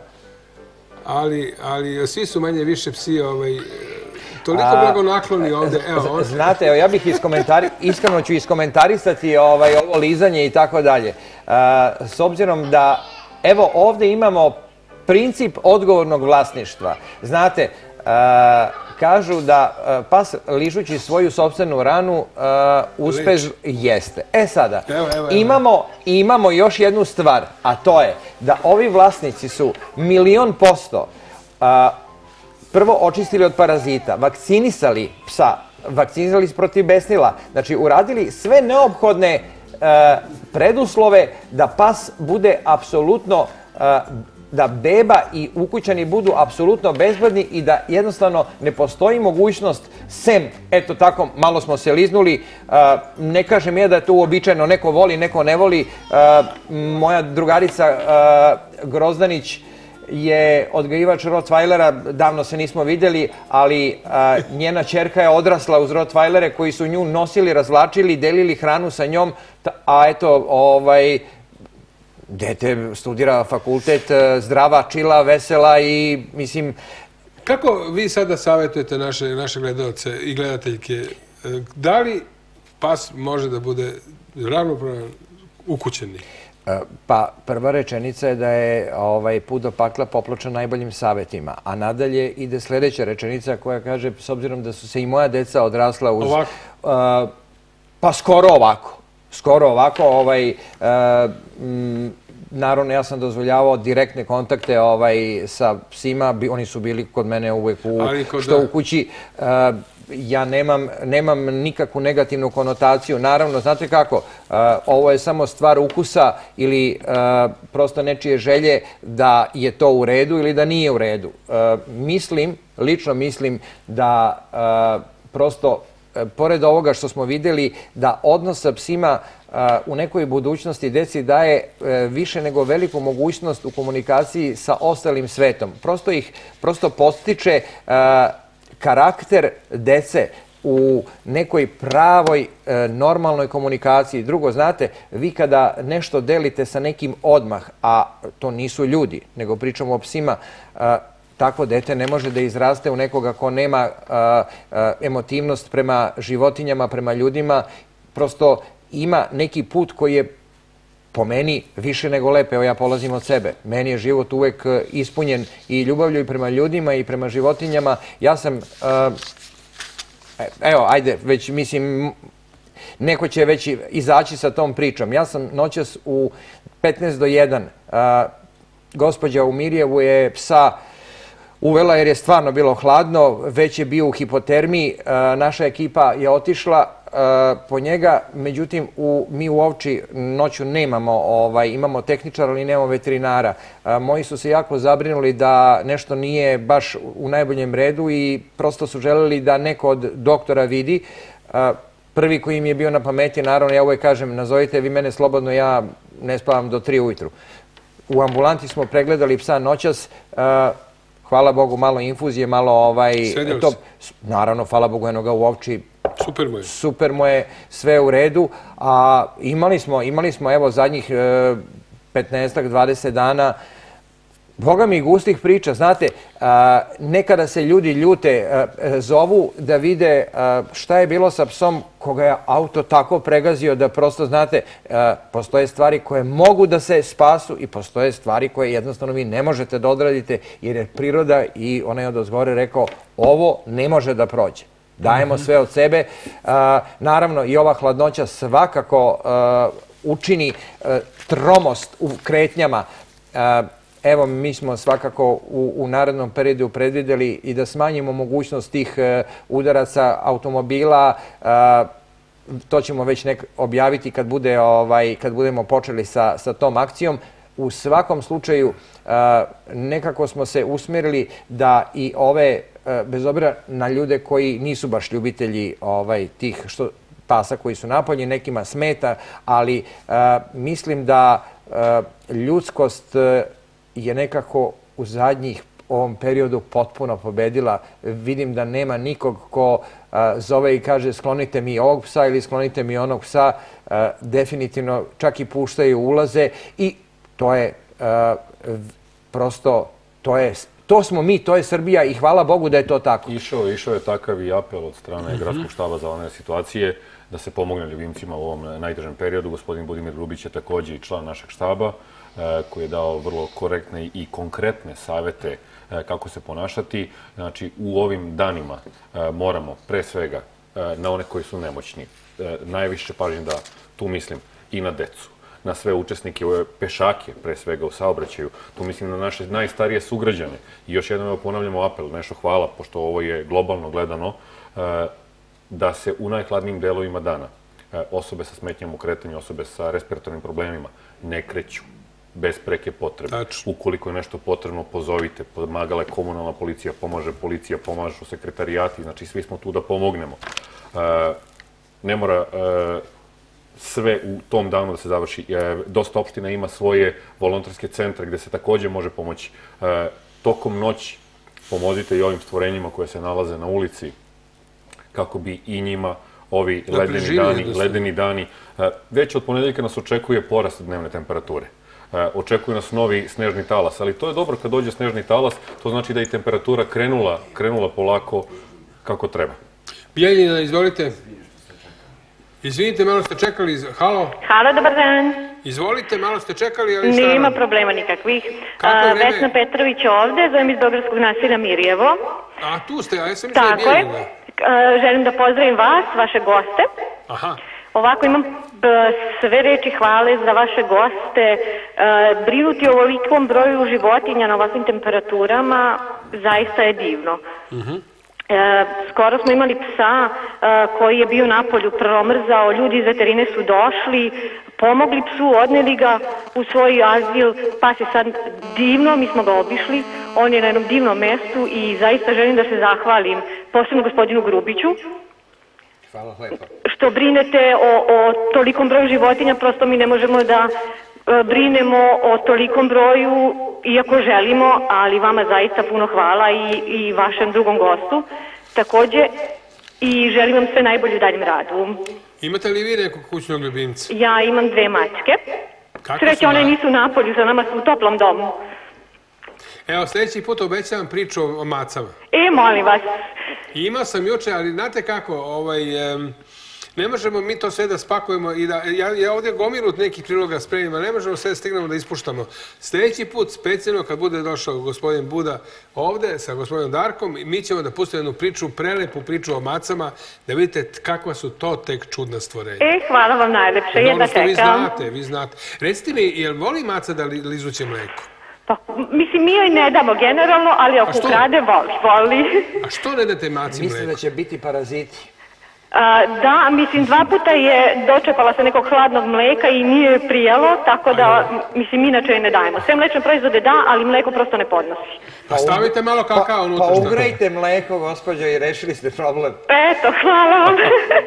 ali svi su manje više psi toliko blagonakloni ovdje. Znate, ja bih iskreno ću iskomentarisati ovo lizanje i tako dalje. S obzirom da, evo, ovdje imamo princip odgovornog vlasništva. Znate, kažu da pas ližući svoju sopstvenu ranu uspeš jeste. Sada, imamo još jednu stvar, a to je da ovi vlasnici su 1.000.000% prvo očistili od parazita, vakcinisali psa vakcinizali protiv besnila. Znači, uradili sve neophodne preduslove da pas bude apsolutno, da beba i ukućani budu apsolutno bezbedni i da jednostavno ne postoji mogućnost, sem, eto tako, malo smo se liznuli, ne kažem ja da je to uobičajeno, neko voli, neko ne voli. Moja drugarica Grozdanić je odgajivač Rottweilera, davno se nismo vidjeli, ali njena ćerka je odrasla uz Rottweilere koji su nju nosili, razvlačili, delili hranu sa njom, a eto, dete studira fakultet, zdrava, čila, vesela i mislim... Kako vi sada savjetujete naše gledalce i gledateljke? Da li pas može da bude ravnopravan ukućeni? Pa prva rečenica je da je put do pakla popločan najboljim savjetima, a nadalje ide sljedeća rečenica koja kaže, s obzirom da su se i moja deca odrasla uz... Pa skoro ovako. Skoro ovako, naravno ja sam dozvoljavao direktne kontakte sa psima, oni su bili kod mene uvek u kući. Ja nemam nikakvu negativnu konotaciju. Naravno, znate kako, ovo je samo stvar ukusa ili prosto nečije želje da je to u redu ili da nije u redu. Lično mislim da prosto, pored ovoga što smo vidjeli, da odnos sa psima u nekoj budućnosti deci daje više nego veliku mogućnost u komunikaciji sa ostalim svetom. Prosto postiče karakter dece u nekoj pravoj, normalnoj komunikaciji. Drugo, znate, vi kada nešto delite sa nekim odmah, a to nisu ljudi, nego pričamo o psima, takvo dete ne može da izraste u nekoga ko nema emotivnost prema životinjama, prema ljudima. Prosto ima neki put koji je po meni više nego lep. Evo ja polazim od sebe. Meni je život uvek ispunjen i ljubavlju i prema ljudima i prema životinjama. Ja sam, evo, ajde, već mislim, neko će već izaći sa tom pričom. Ja sam noćas u 15 do 1, gospođa u Mirjevu je psa uvela jer je stvarno bilo hladno, već je bio u hipotermiji, naša ekipa je otišla po njega, međutim mi u Ovči noću imamo tehničara, ali nemamo veterinara. Moji su se jako zabrinuli da nešto nije baš u najboljem redu i prosto su želeli da neko od doktora vidi. Prvi koji im je bio na pameti, naravno ja uvek kažem, nazovite vi mene slobodno, ja ne spavam do 3 ujutru. U ambulanti smo pregledali psa noćas, hvala Bogu, malo infuzije, malo... Naravno, hvala Bogu, eno ga u Ovči. Super mu je, sve u redu. A imali smo, evo, zadnjih 15-20 dana, Boga mi gustih priča. Znate, nekada se ljudi ljute, zovu da vide šta je bilo sa psom koga je auto tako pregazio da prosto, znate, postoje stvari koje mogu da se spasu i postoje stvari koje jednostavno vi ne možete da odradite jer je priroda i ona je odozgore rekao ovo ne može da prođe. Dajemo sve od sebe. Naravno, i ova hladnoća svakako učini tromost u kretnjama. Evo, mi smo svakako u narednom periodu predvideli i da smanjimo mogućnost tih udaraca automobila. To ćemo već objaviti kad budemo počeli sa tom akcijom. U svakom slučaju, nekako smo se usmjerili da i ove, bez obzira na ljude koji nisu baš ljubitelji tih pasa koji su napolje, nekima smeta, ali mislim da ljudskost je nekako u zadnjih ovom periodu potpuno pobedila. Vidim da nema nikog ko zove i kaže sklonite mi ovog psa ili sklonite mi onog psa. Definitivno čak i puštaju ulaze i to je prosto, to smo mi, to je Srbija i hvala Bogu da je to tako. Išao je takav i apel od strane Gradskog štaba za one situacije da se pomogne ljubimcima u ovom najtežem periodu. Gospodin Budimir Grubić je također i član našeg štaba koji je dao vrlo korektne i konkretne savete kako se ponašati. Znači, u ovim danima moramo pre svega na one koji su nemoćni najviše pažnje da tu mislim i na decu, na sve učesnike, pešake, pre svega u saobraćaju. Tu mislim na naše najstarije sugrađane. I još jednom ponavljamo apel, nešto hvala, pošto ovo je globalno gledano. da se u najhladnijim delovima dana osobe sa smetnjama u kretanju, osobe sa respiratornim problemima ne kreću bez preke potrebe. Ukoliko je nešto potrebno, pozovite, pomagala je komunalna policija, pomažu sekretarijati, znači svi smo tu da pomognemo. Ne mora sve u tom danu da se završi. Dosta opština ima svoje volonterske centre gde se takođe može pomoći. Tokom noći pomozite i ovim stvorenjima koje se nalaze na ulici kako bi i njima ovi ledeni dani. Već od ponedeljka nas očekuje porast dnevne temperature. Očekuje nas novi snežni talas, ali to je dobro kad dođe snežni talas, to znači da je temperatura krenula polako kako treba. Bijeljina, izvolite. Izvinite, malo ste čekali. Halo? Halo, dobar dan. Izvolite, malo ste čekali, ali šta? Nema problema nikakvih. Vesna Petrović ovde, zovem iz Beogradskog naselja Mirjevo. A tu ste, a ja sam mislila Bijeljina. Tako je. Želim da pozdravim vas, vaše goste. Aha. Ovako, imam sve reči hvale za vaše goste. Brinuti o ovolikom broju životinja na ovakvim temperaturama zaista je divno. Skoro smo imali psa koji je bio napolju promrzao, ljudi iz veterine su došli, pomogli psu, odneli ga u svoj azil, pas je sad divno, mi smo ga obišli, on je na jednom divnom mestu i zaista želim da se zahvalim posebno gospodinu Grubiću. Hvala lepo. Što brinete o tolikom broju životinja, prosto mi ne možemo da brinemo o tolikom broju, iako želimo, ali vama zaista puno hvala i vašem drugom gostu. Takođe, i želim vam sve najbolje u daljem radu. Imate li vi nekog kućnog ljubimca? Ja imam 2 mačke. Sreće, one nisu napolju, za nama su u toplom domu. Evo, sljedeći put obećavam priču o macama. Molim vas. Imao sam juče, ali znate kako, ne možemo mi to sve da spakujemo i da, ja ovdje gomilu nekih priloga spremima, ne možemo sve stignemo da ispuštamo. Sljedeći put, specijalno kad bude došao gospodin Buda ovdje sa gospodinom Darkom, mi ćemo da pustimo jednu priču, prelepu priču o macama, da vidite kakva su to tek čudna stvorenja. Hvala vam najlepše, jedva čekam. Vi znate. Recite mi, jel voli maca da lizuće mleko? Pa, mislim, mi joj ne damo generalno, ali ako ukrade, voli. A što ne date maci mleko? Mislim da će biti paraziti. Da, mislim, 2 puta je dočepala se nekog hladnog mleka i nije joj prijelo, tako da, mislim, inače je ne dajemo. Sve mlečne proizvode da, ali mleko prosto ne podnosi. Pa stavite malo kakao unutra. Pa ugrejte mleko, gospođo, i rešili ste problem. Eto, hvala vam.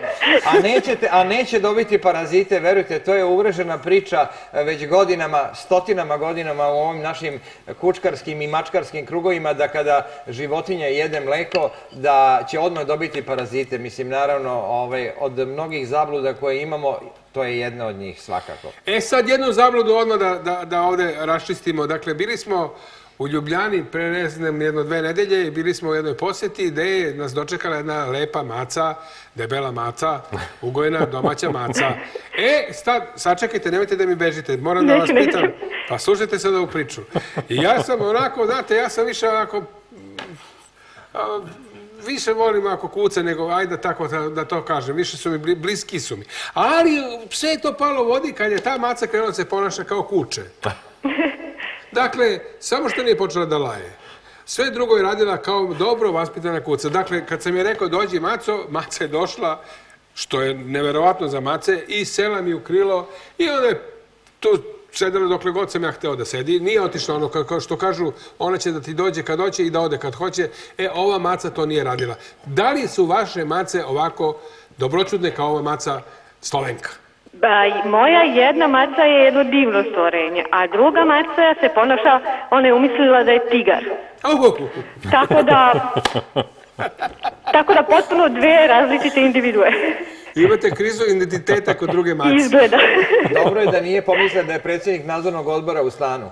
A neće dobiti parazite, verujte, to je uvrežena priča već godinama, stotinama godinama u ovim našim kučkarskim i mačkarskim krugovima, da kada životinja jede mleko, da će odmah dobiti parazite. Mislim, naravno, od mnogih zabluda koje imamo, to je jedna od njih svakako. Sad jednu zabludu odmah da ovde raščistimo. Dakle, bili smo u Ljubljani pre ne znam 1-2 nedelje i bili smo u jednoj posjeti gde je nas dočekala jedna lepa maca, debela maca, ugojena domaća maca. Sačekajte, nemojte da mi bežite, moram da vas pitam, pa slušajte sad ovu priču. I ja sam onako, znate, ja sam više onako, više volim ako kuce nego, ajde tako da to kažem, više su mi, bliski su mi. Ali sve je to palo vodi kad je ta maca krenula se ponaša kao kuče. Dakle, samo što nije počela da laje. Sve drugo je radila kao dobro vaspitana kuca. Dakle, kad sam je rekao dođi maco, maca je došla, što je neverovatno za mace, i sela mi u krilo i onda je tu sedela dokle god sam ja hteo da sedi. Nije otišla ono kao što kažu, ona će da ti dođe kad hoće i da ode kad hoće. Ova maca to nije radila. Da li su vaše mace ovako dobročudne kao ova maca Slovenka? Moja jedna maca je jedno divno stvorenje, a druga maca se ponaša, ona je umislila da je tigar. Tako da potpuno 2 različite individue. Imate krizu identiteta kod druge mace. Izgleda. Dobro je da nije pomislila da je predsjednik nadzornog odbora u stanu.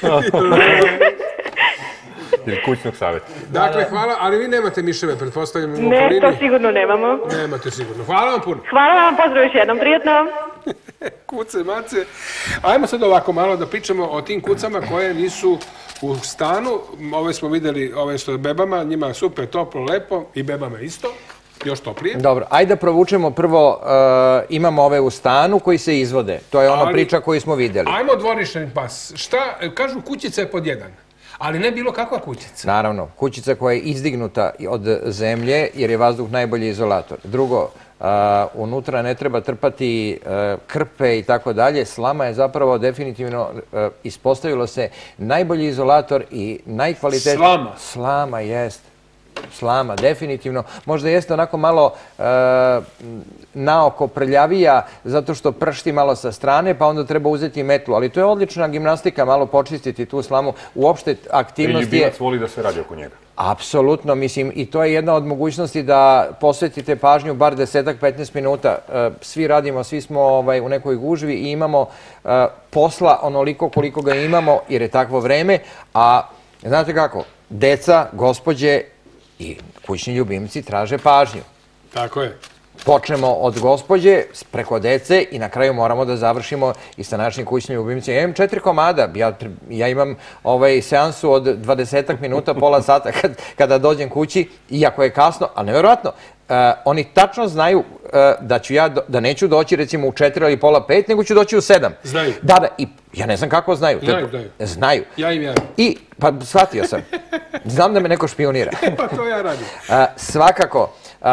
Ili kućnog savjeta. Dakle, hvala, ali vi nemate miševe, pretpostavljam, u okolini? Ne, to sigurno nemamo. Nemate sigurno. Hvala vam puno. Hvala vam, pozdrav još jednom, prijatno. Kuce, mace. Ajmo sad ovako malo da pričamo o tim kucama koje nisu u stanu. Ove smo videli, ove što je bebama, njima je super, toplo, lepo i bebama isto. Još toplije. Dobro, ajde da provučemo prvo, imamo ove u stanu koji se izvode. To je ona priča koju smo videli. Ajmo dvorišni pas. Šta, kažu kućica je pod 1. Ali ne bilo kakva kućica. Naravno, kućica koja je izdignuta od zemlje jer je vazduh najbolji izolator. Drugo, unutra ne treba trpati krpe i tako dalje. Slama je zapravo definitivno, ispostavilo se, najbolji izolator i najkvalitetniji... Slama? Slama, jest. Slama, definitivno. Možda jeste onako malo naoko prljavija zato što pršti malo sa strane, pa onda treba uzeti metlu. Ali to je odlična gimnastika, malo počistiti tu slamu. Uopšte aktivnost je... Ljubimac voli da se radi oko njega. Apsolutno, mislim, i to je jedna od mogućnosti da posvetite pažnju bar 10-15 minuta. Svi radimo, svi smo u nekoj gužvi i imamo posla onoliko koliko ga imamo jer je takvo vreme, a znate kako, deca, gospođe i kućni ljubimci traže pažnju. Tako je. Počnemo od gospođe, preko dece i na kraju moramo da završimo i sa našim kućnim ljubimcima. Ja imam 4 komada, ja imam seansu od 20 minuta, pola sata kada dođem kući, iako je kasno, ali nevjerojatno. Oni tačno znaju da neću doći recimo u 4 ili pola 5, nego ću doći u 7. Znaju. Da, i ja ne znam kako znaju. Znaju. Ja im javim. I, pa shvatio sam. Znam da me neko špionira. Pa to ja radim. Svakako.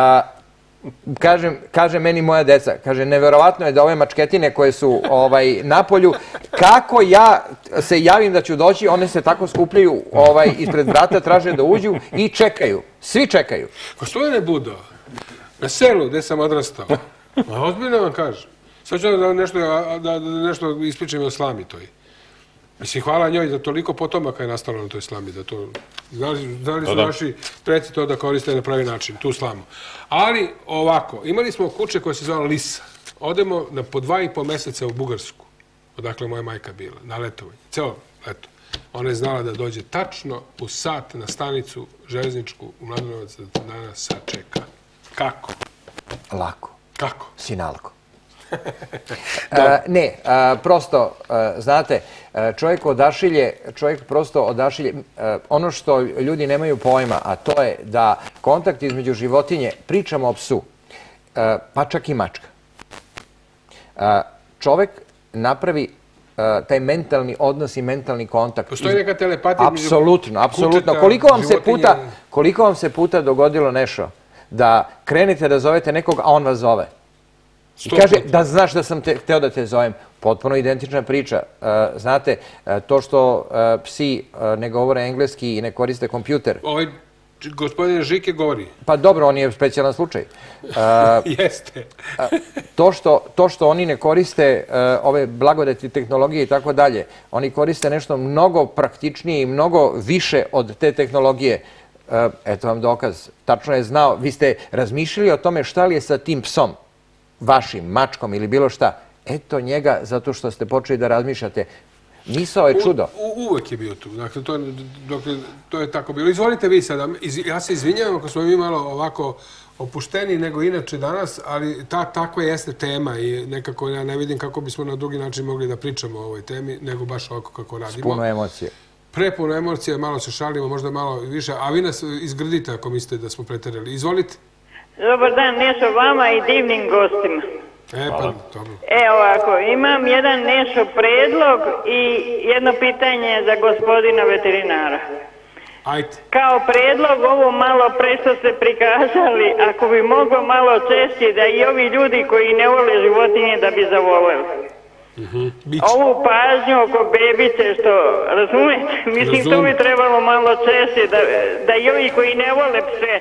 Kaže meni moja deca, kaže, neverovatno je da ove mačketine koje su na polju, kako ja se javim da ću doći, one se tako skupljaju ispred vrata, traže da uđu i čekaju. Svi čekaju. Gospodine Budo, na selu gde sam odrastao, ozbiljno vam kažem, sad ću da nešto ispričam o slami toj. Mislim, hvala njoj da toliko potomaka je nastalo na toj slami, da to... Znali su naši preci to da koriste na pravi način, tu slamu. Ali, ovako, imali smo kuće koja se zvala Lisa. Odemo na po 2,5 meseca u Bugarsku, odakle moja majka bila, na letovanje, celo leto. Ona je znala da dođe tačno u sat na stanicu železničku u Mladenovac da nas sačeka. Kako? Lako. Kako? Sinalko. Ne, prosto, znate, čovjek prosto odašilje, ono što ljudi nemaju pojma, a to je da kontakt između životinje, pričamo o psu, pa čak i mačka. Čovjek napravi taj mentalni odnos i mentalni kontakt. Postoji neka telepatija među apsolutno, apsolutno. Koliko vam se puta dogodilo nešto da krenete da zovete nekog, a on vas zove? I kaže, da znaš da sam hteo da te zovem. Potpuno identična priča. Znate, to što psi ne govore engleski i ne koriste kompjuter. Gospodin Žike govori. Pa dobro, on je specijalan slučaj. Jeste. To što oni ne koriste ove blagodeti tehnologije i tako dalje, oni koriste nešto mnogo praktičnije i mnogo više od te tehnologije. Eto vam dokaz. Tačno je znao. Vi ste razmišljali o tome šta li je sa tim psom, vašim, mačkom ili bilo šta. Eto njega, zato što ste počeli da razmišljate. Misao je čudo. Uvek je bio tu. Dakle, to je tako bilo. Izvolite vi sada. Ja se izvinjavam ako smo mi malo ovako opušteni nego inače danas, ali takva jeste tema i nekako ja ne vidim kako bismo na drugi način mogli da pričamo o ovoj temi, nego baš ovako kako radimo. S puno emocije. Prepuno emocije, malo se šalimo, možda malo više, a vi nas izgrdite ako mislite da smo preterali. Izvolite. Dobar dan, Nešo, vama i divnim gostima. Ovako, imam jedan Nešo predlog i jedno pitanje za gospodina veterinara. Ajde. Kao predlog, ovo malo pre što ste prikazali, ako bi moglo malo češće da i ovi ljudi koji ne vole životinje da bi zavoleli. Ovu pažnju oko bebice, što razumete, mislim to bi trebalo malo češće da i ovi koji ne vole pse.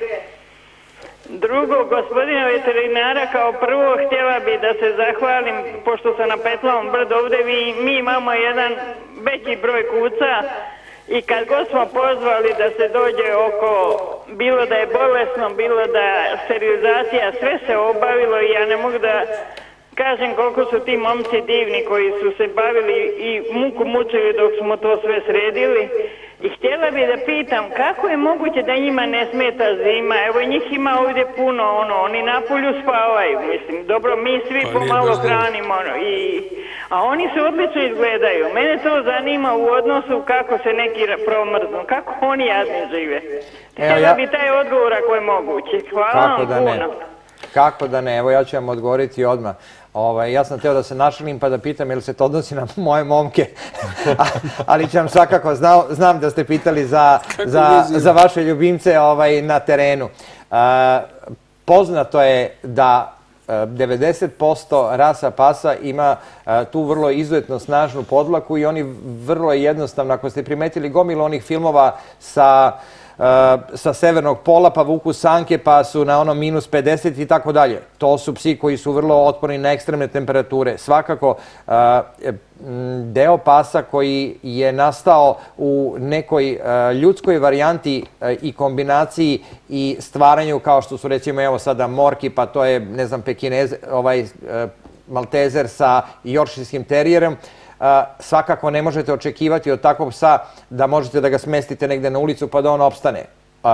Drugo, gospodina veterinara, kao prvo htjela bi da se zahvalim, pošto sam na Petlovom brdu ovdje, mi imamo jedan veći broj kuca i kad god smo pozvali da se dođe oko, bilo da je bolesno, bilo da sterilizacija, sve se obavilo i ja ne mogu da kažem koliko su ti momci divni koji su se bavili i muku mučili dok smo to sve sredili. I htjela bi da pitam kako je moguće da njima ne smeta zima, evo njih ima ovdje puno, oni napolju spavaju, mislim, dobro, mi svi pomalo hranimo, a oni se odlično izgledaju. Mene to zanima u odnosu kako se neki promrznu, kako oni jadni žive. Htjela bi taj odgovor ako je moguće. Hvala vam puno. Kako da ne, evo ja ću vam odgovoriti odmah. Ja sam teo da se našalim pa da pitam je li se to odnosi na moje momke, ali ću vam svakako, znam da ste pitali za vaše ljubimce na terenu. Poznato je da 90% rasa pasa ima tu vrlo izuzetno snažnu podlaku i oni vrlo jednostavno, ako ste primetili gomilu onih filmova sa severnog pola, pa vuku sanke, pa su na onom minus 50 i tako dalje. To su psi koji su vrlo otporni na ekstremne temperature. Svakako, deo pasa koji je nastao u nekoj ljudskoj varijanti i kombinaciji i stvaranju, kao što su recimo evo sada morki, pa to je, ne znam, maltezer sa yorkshirskim terijerom, svakako ne možete očekivati od takvog psa da možete da ga smestite negde na ulicu pa da on opstane.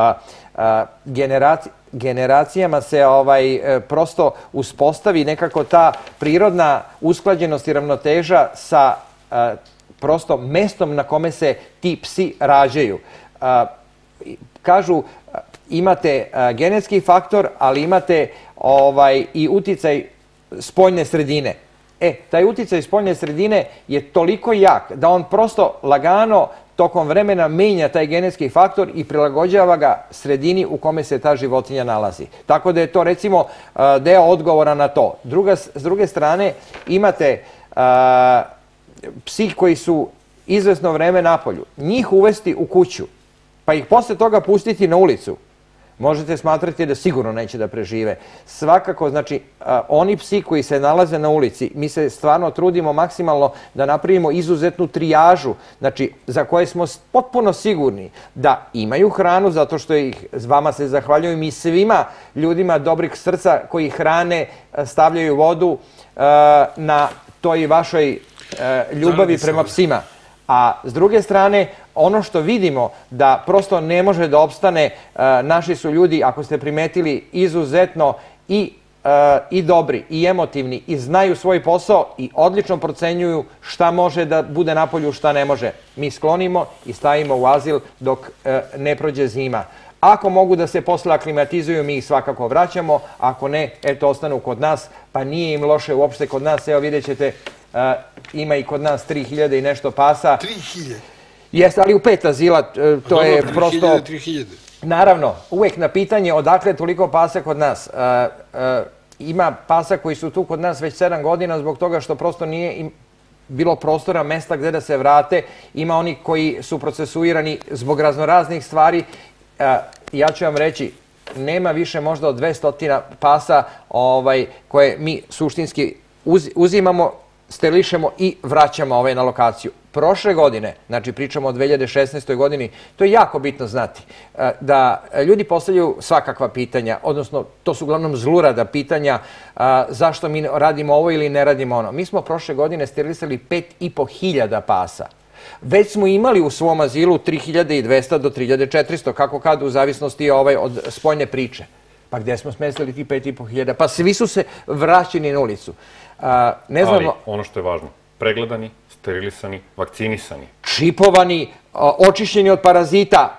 Generacijama se prosto uspostavi nekako ta prirodna usklađenost i ravnoteža sa prosto mestom na kome se ti psi rađaju. Kažu, imate genetski faktor, ali imate i uticaj spoljne sredine. Taj uticaj spoljne sredine je toliko jak da on prosto lagano tokom vremena menja taj genetski faktor i prilagođava ga sredini u kome se ta životinja nalazi. Tako da je to recimo deo odgovora na to. S druge strane imate psi koji su izvesno vreme napolju. Njih uvesti u kuću pa ih posle toga pustiti na ulicu. Možete smatrati da sigurno neće da prežive. Svakako, znači, oni psi koji se nalaze na ulici, mi se stvarno trudimo maksimalno da napravimo izuzetnu trijažu, znači, za koje smo potpuno sigurni da imaju hranu, zato što vama se zahvaljujem i svima ljudima dobrih srca koji hrane, stavljaju vodu na toj vašoj ljubavi prema psima. A s druge strane, ono što vidimo da prosto ne može da opstane, naši su ljudi, ako ste primetili, izuzetno i dobri, i emotivni, i znaju svoj posao i odlično procenjuju šta može da bude napolju, šta ne može. Mi sklonimo i stavimo u azil dok ne prođe zima. Ako mogu da se posle aklimatizuju, mi ih svakako vraćamo, ako ne, eto, ostanu kod nas, pa nije im loše uopšte kod nas. Evo, vidjet ćete, ima i kod nas 3000 i nešto pasa. 3000? Jeste, ali u 5 azila, to je prosto... 3000. Naravno, uvek na pitanje odakle toliko pasa kod nas. Ima pasa koji su tu kod nas već 7 godina zbog toga što prosto nije bilo prostora, mesta gde da se vrate. Ima oni koji su procesuirani zbog raznoraznih stvari. Ja ću vam reći, nema više možda od 200 pasa koje mi suštinski uzimamo, sterilišemo i vraćamo na lokaciju. Prošle godine, znači pričamo o 2016. godini, to je jako bitno znati, da ljudi postavljaju svakakva pitanja, odnosno to su uglavnom zlurada pitanja zašto mi radimo ovo ili ne radimo ono. Mi smo prošle godine sterilisali 5500 pasa. Već smo imali u svom azilu 3200 do 3400, kako kad u zavisnosti od spoljne priče. Pa gde smo smestili ti 5500? Pa svi su se vraćeni na ulicu. Ali ono što je važno, pregledani, sterilisani, vakcinisani. Čipovani, očišćeni od parazita,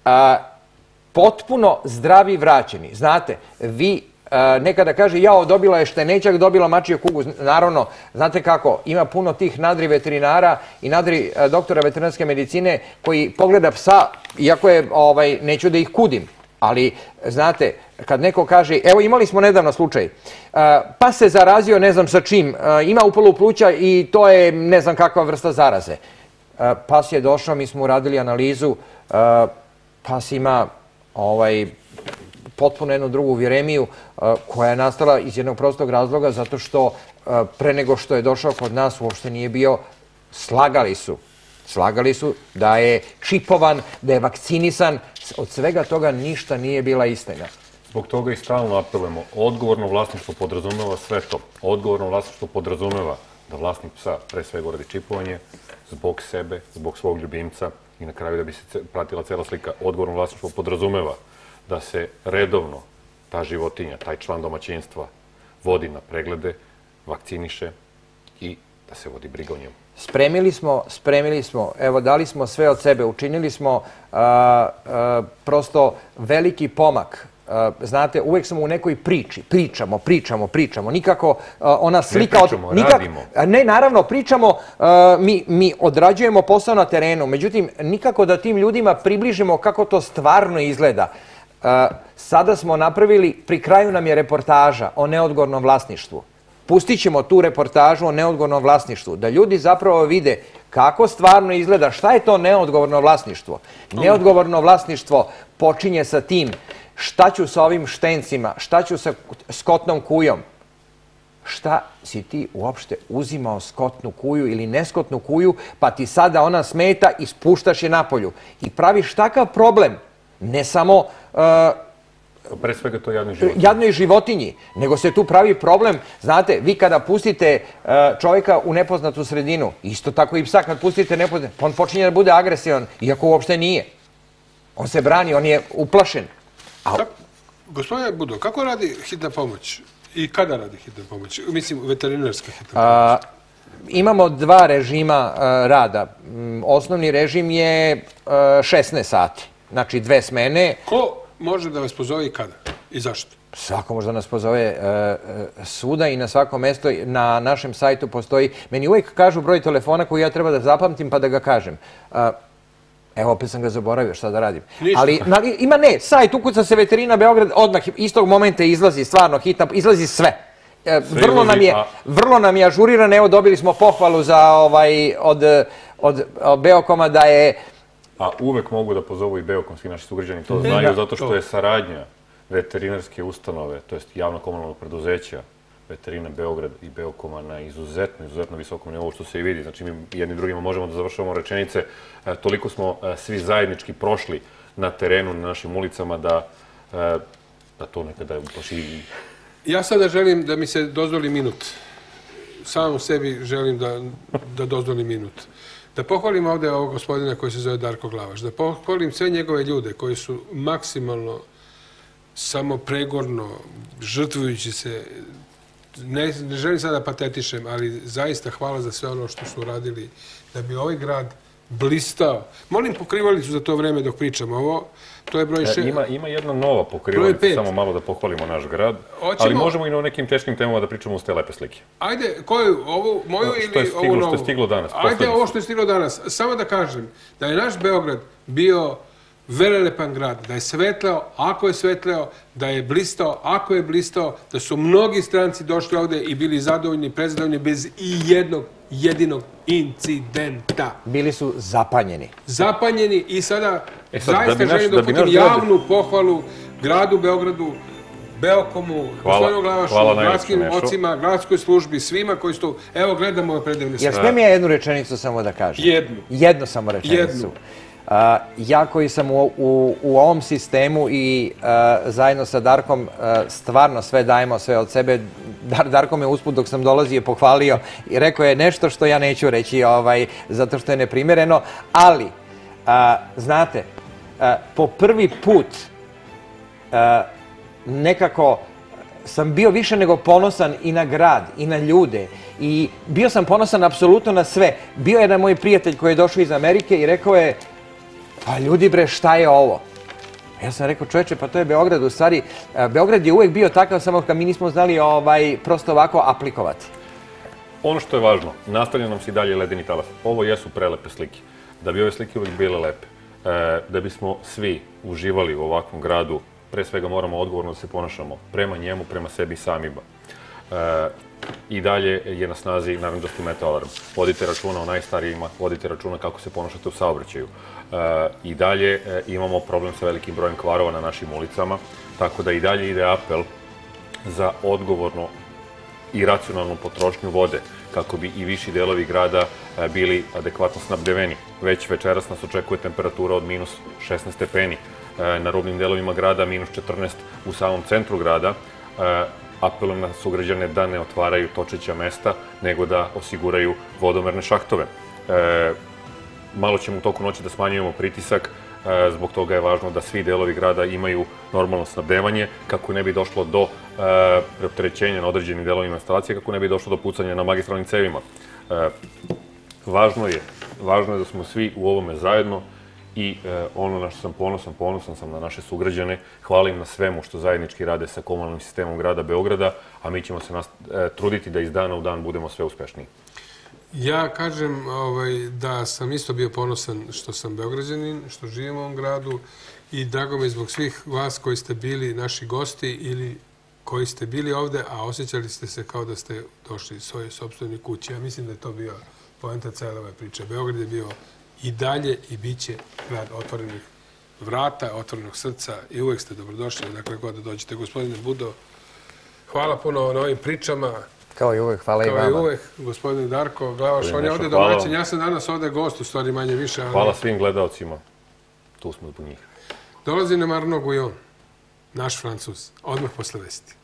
potpuno zdravi vraćeni. Znate, vi nekada kaže, jao, dobila je štenećak, dobila mačiju kugu. Naravno, znate kako, ima puno tih nadri veterinara i nadri doktora veterinarske medicine koji pogleda psa, iako je, neću da ih kudim, ali, znate, kad neko kaže, evo imali smo nedavno slučaj, pas se zarazio ne znam sa čim, ima upalu pluća i to je ne znam kakva vrsta zaraze. Pas je došao, mi smo uradili analizu, pas ima potpuno jednu drugu viremiju koja je nastala iz jednog prostog razloga zato što pre nego što je došao kod nas uopšte nije bio, slagali su da je čipovan, da je vakcinisan, od svega toga ništa nije bila istina. Zbog toga i stalno apelujemo. Odgovorno vlasništvo podrazumeva sve to. Odgovorno vlasništvo podrazumeva da vlasnik psa pre svega uradi čipovanje zbog sebe, zbog svog ljubimca i na kraju da bi se pratila cela slika. Odgovorno vlasništvo podrazumeva da se redovno ta životinja, taj član domaćinstva vodi na preglede, vakciniše i da se vodi briga o njemu. Spremili smo, evo dali smo sve od sebe, učinili smo prosto veliki pomak znate, uvek smo u nekoj priči. Pričamo. Nikako ona slika... Ne pričamo, radimo. Ne, naravno, pričamo, mi odrađujemo posao na terenu, međutim, nikako da tim ljudima približimo kako to stvarno izgleda. Sada smo napravili, pri kraju nam je reportaža o neodgovornom vlasništvu. Pustit ćemo tu reportažu o neodgovornom vlasništvu, da ljudi zapravo vide kako stvarno izgleda, šta je to neodgovorno vlasništvo. Neodgovorno vlasništvo počinje sa tim šta ću sa ovim štencima, šta ću sa skotnom kujom. Šta si ti uopšte uzimao skotnu kuju ili neskotnu kuju, pa ti sada ona smeta i spuštaš je napolju. I praviš takav problem, ne samo... Pre svega to je jadnoj životinji, nego se tu pravi problem. Znate, vi kada pustite čovjeka u nepoznatu sredinu, isto tako i psa kad pustite nepoznatu, on počinje da bude agresivan, iako uopšte nije. On se brani, on je uplašen. Gospodine Budo, kako radi hitna pomoć i kada radi hitna pomoć? Mislim, veterinarska hitna pomoć. Imamo dva režima rada. Osnovni režim je 16 sati, znači 2 smene. Ko može da vas pozove i kada? I zašto? Svako može da nas pozove svuda i na svako mesto. Na našem sajtu postoji... Meni uvijek kažu broj telefona koji ja treba da zapamtim pa da ga kažem. Evo, opet sam ga zaboravio, šta da radim. Ali ima sajt, ukuca se Veterina Beograd, odmah istog momenta izlazi stvarno hitna, izlazi sve. Vrlo nam je ažuriran, evo dobili smo pohvalu od Beokoma da je... A uvek mogu da pozovu i Beokom, svi naši sugrađani to znaju, zato što je saradnja veterinarske ustanove, to jest javno-komunalnog preduzeća, Veterina Beograd i Beokoma na izuzetno visokom nivou, što se i vidi. Znači, mi jednim drugima možemo da završavamo rečenice. Toliko smo svi zajednički prošli na terenu, na našim ulicama, da to nekada baš i... Ja sada želim da mi se dozvoli minut. Sam u sebi želim da dozvoli minut. Da pohvalim ovdje ovog gospodina koji se zove Darko Glavaš, da pohvalim sve njegove ljude koji su maksimalno, samopregorno, žrtvujući se, ne želim sada da patetišem, ali zaista hvala za sve ono što su uradili da bi ovaj grad blistao. Molim pokrivalicu za to vreme dok pričamo ovo. To je broj 6. Ima jedna nova pokrivalica, samo malo da pohvalimo naš grad, ali možemo i na nekim teškim temama da pričamo uz te lepe slike. Ajde, koju? Ovu moju ili ovu novu? Što je stiglo danas. Ajde, ovo što je stiglo danas. Samo da kažem da je naš Beograd bio velelepan grad, da je svetleo, ako je svetleo, da je blistao, ako je blistao, da su mnogi stranci došli ovde i bili zadovoljni, prezadovoljni bez i jednog jedinog incidenta. Bili su zapanjeni. Zapanjeni i sada zaista želim da uputim javnu pohvalu gradu Beogradu, Beokomu, gospodinu Glavašu, gradskim ocima, gradskoj službi, svima koji su... Evo, gledamo ove predivne stvari. Jel smijem ja jednu rečenicu samo da kažem? Jednu samo rečenicu. Ja koji sam u ovom sistemu i zajedno sa Darkom stvarno sve dajemo, sve od sebe. Darko me usput dok sam dolazio pohvalio i rekao je nešto što ja neću reći zato što je neprimereno, ali znate, po prvi put nekako sam bio više nego ponosan i na grad i na ljude i bio sam ponosan apsolutno na sve. Bio je jedan moj prijatelj koji je došao iz Amerike i rekao je: pa ljudi bre, šta je ovo? Ja sam rekao: čoveče, pa to je Beograd. U stvari, Beograd je uvek bio takav, samo kad mi nismo znali prosto ovako aplikovati. Ono što je važno, nastavlja nam se i dalje ledeni talas. Ovo jesu prelepe slike. Da bi ove slike uvek bile lepe, da bismo svi uživali u ovakvom gradu, pre svega moramo odgovorno da se ponašamo prema njemu, prema sebi samima. I dalje je na snazi naranđasti meteo alarm. Vodite računa o najstarijima, vodite računa kako se ponašate u saobraćaju. I dalje imamo problem sa velikim brojem kvarova na našim ulicama, tako da i dalje ide apel za odgovorno i racionalnu potrošnju vode, kako bi i viši delovi grada bili adekvatno snabdeveni. Već večeras nas očekuje temperatura od minus 16 stepeni. Na rubnim delovima grada minus 14 u samom centru grada. Apelujem na sugrađane da ne otvaraju točeća mesta, nego da osiguraju vodomerne šahtove. Malo ćemo u toku noći da smanjujemo pritisak, zbog toga je važno da svi delovi grada imaju normalno snabdevanje, kako ne bi došlo do preopterećenja na određenim delovima instalacije, kako ne bi došlo do pucanja na magistralnim cevima. Važno je da smo svi u ovome zajedno i ono na što sam ponosan sam na naše sugrađane, hvalim na svemu što zajednički rade sa komunalnim sistemom grada Beograda, a mi ćemo se truditi da iz dana u dan budemo sve uspešniji. Ja kažem da sam isto bio ponosan što sam Beograđanin, što živim u ovom gradu i drago mi je zbog svih vas koji ste bili naši gosti ili koji ste bili ovde, a osjećali ste se kao da ste došli iz svoje sopstvene kuće. Ja mislim da je to bio poenta cele ove priče. Beograd je bio i dalje i bit će grad otvorenih vrata, otvorenog srca i uvek ste dobrodošli dakle god da dođete. Gospodine Budo, hvala puno na ovim pričama. Kao i uvek, hvala i vama. Kao i uvek, gospodin Darko Glavaš, on je ovde domaćin, ja sam danas ovde gost, u stvari manje više. Hvala svim gledalcima, tu smo zbog njih. Dolazi nam Arnaud Guillon, naš Francuz, odmah posle vesti.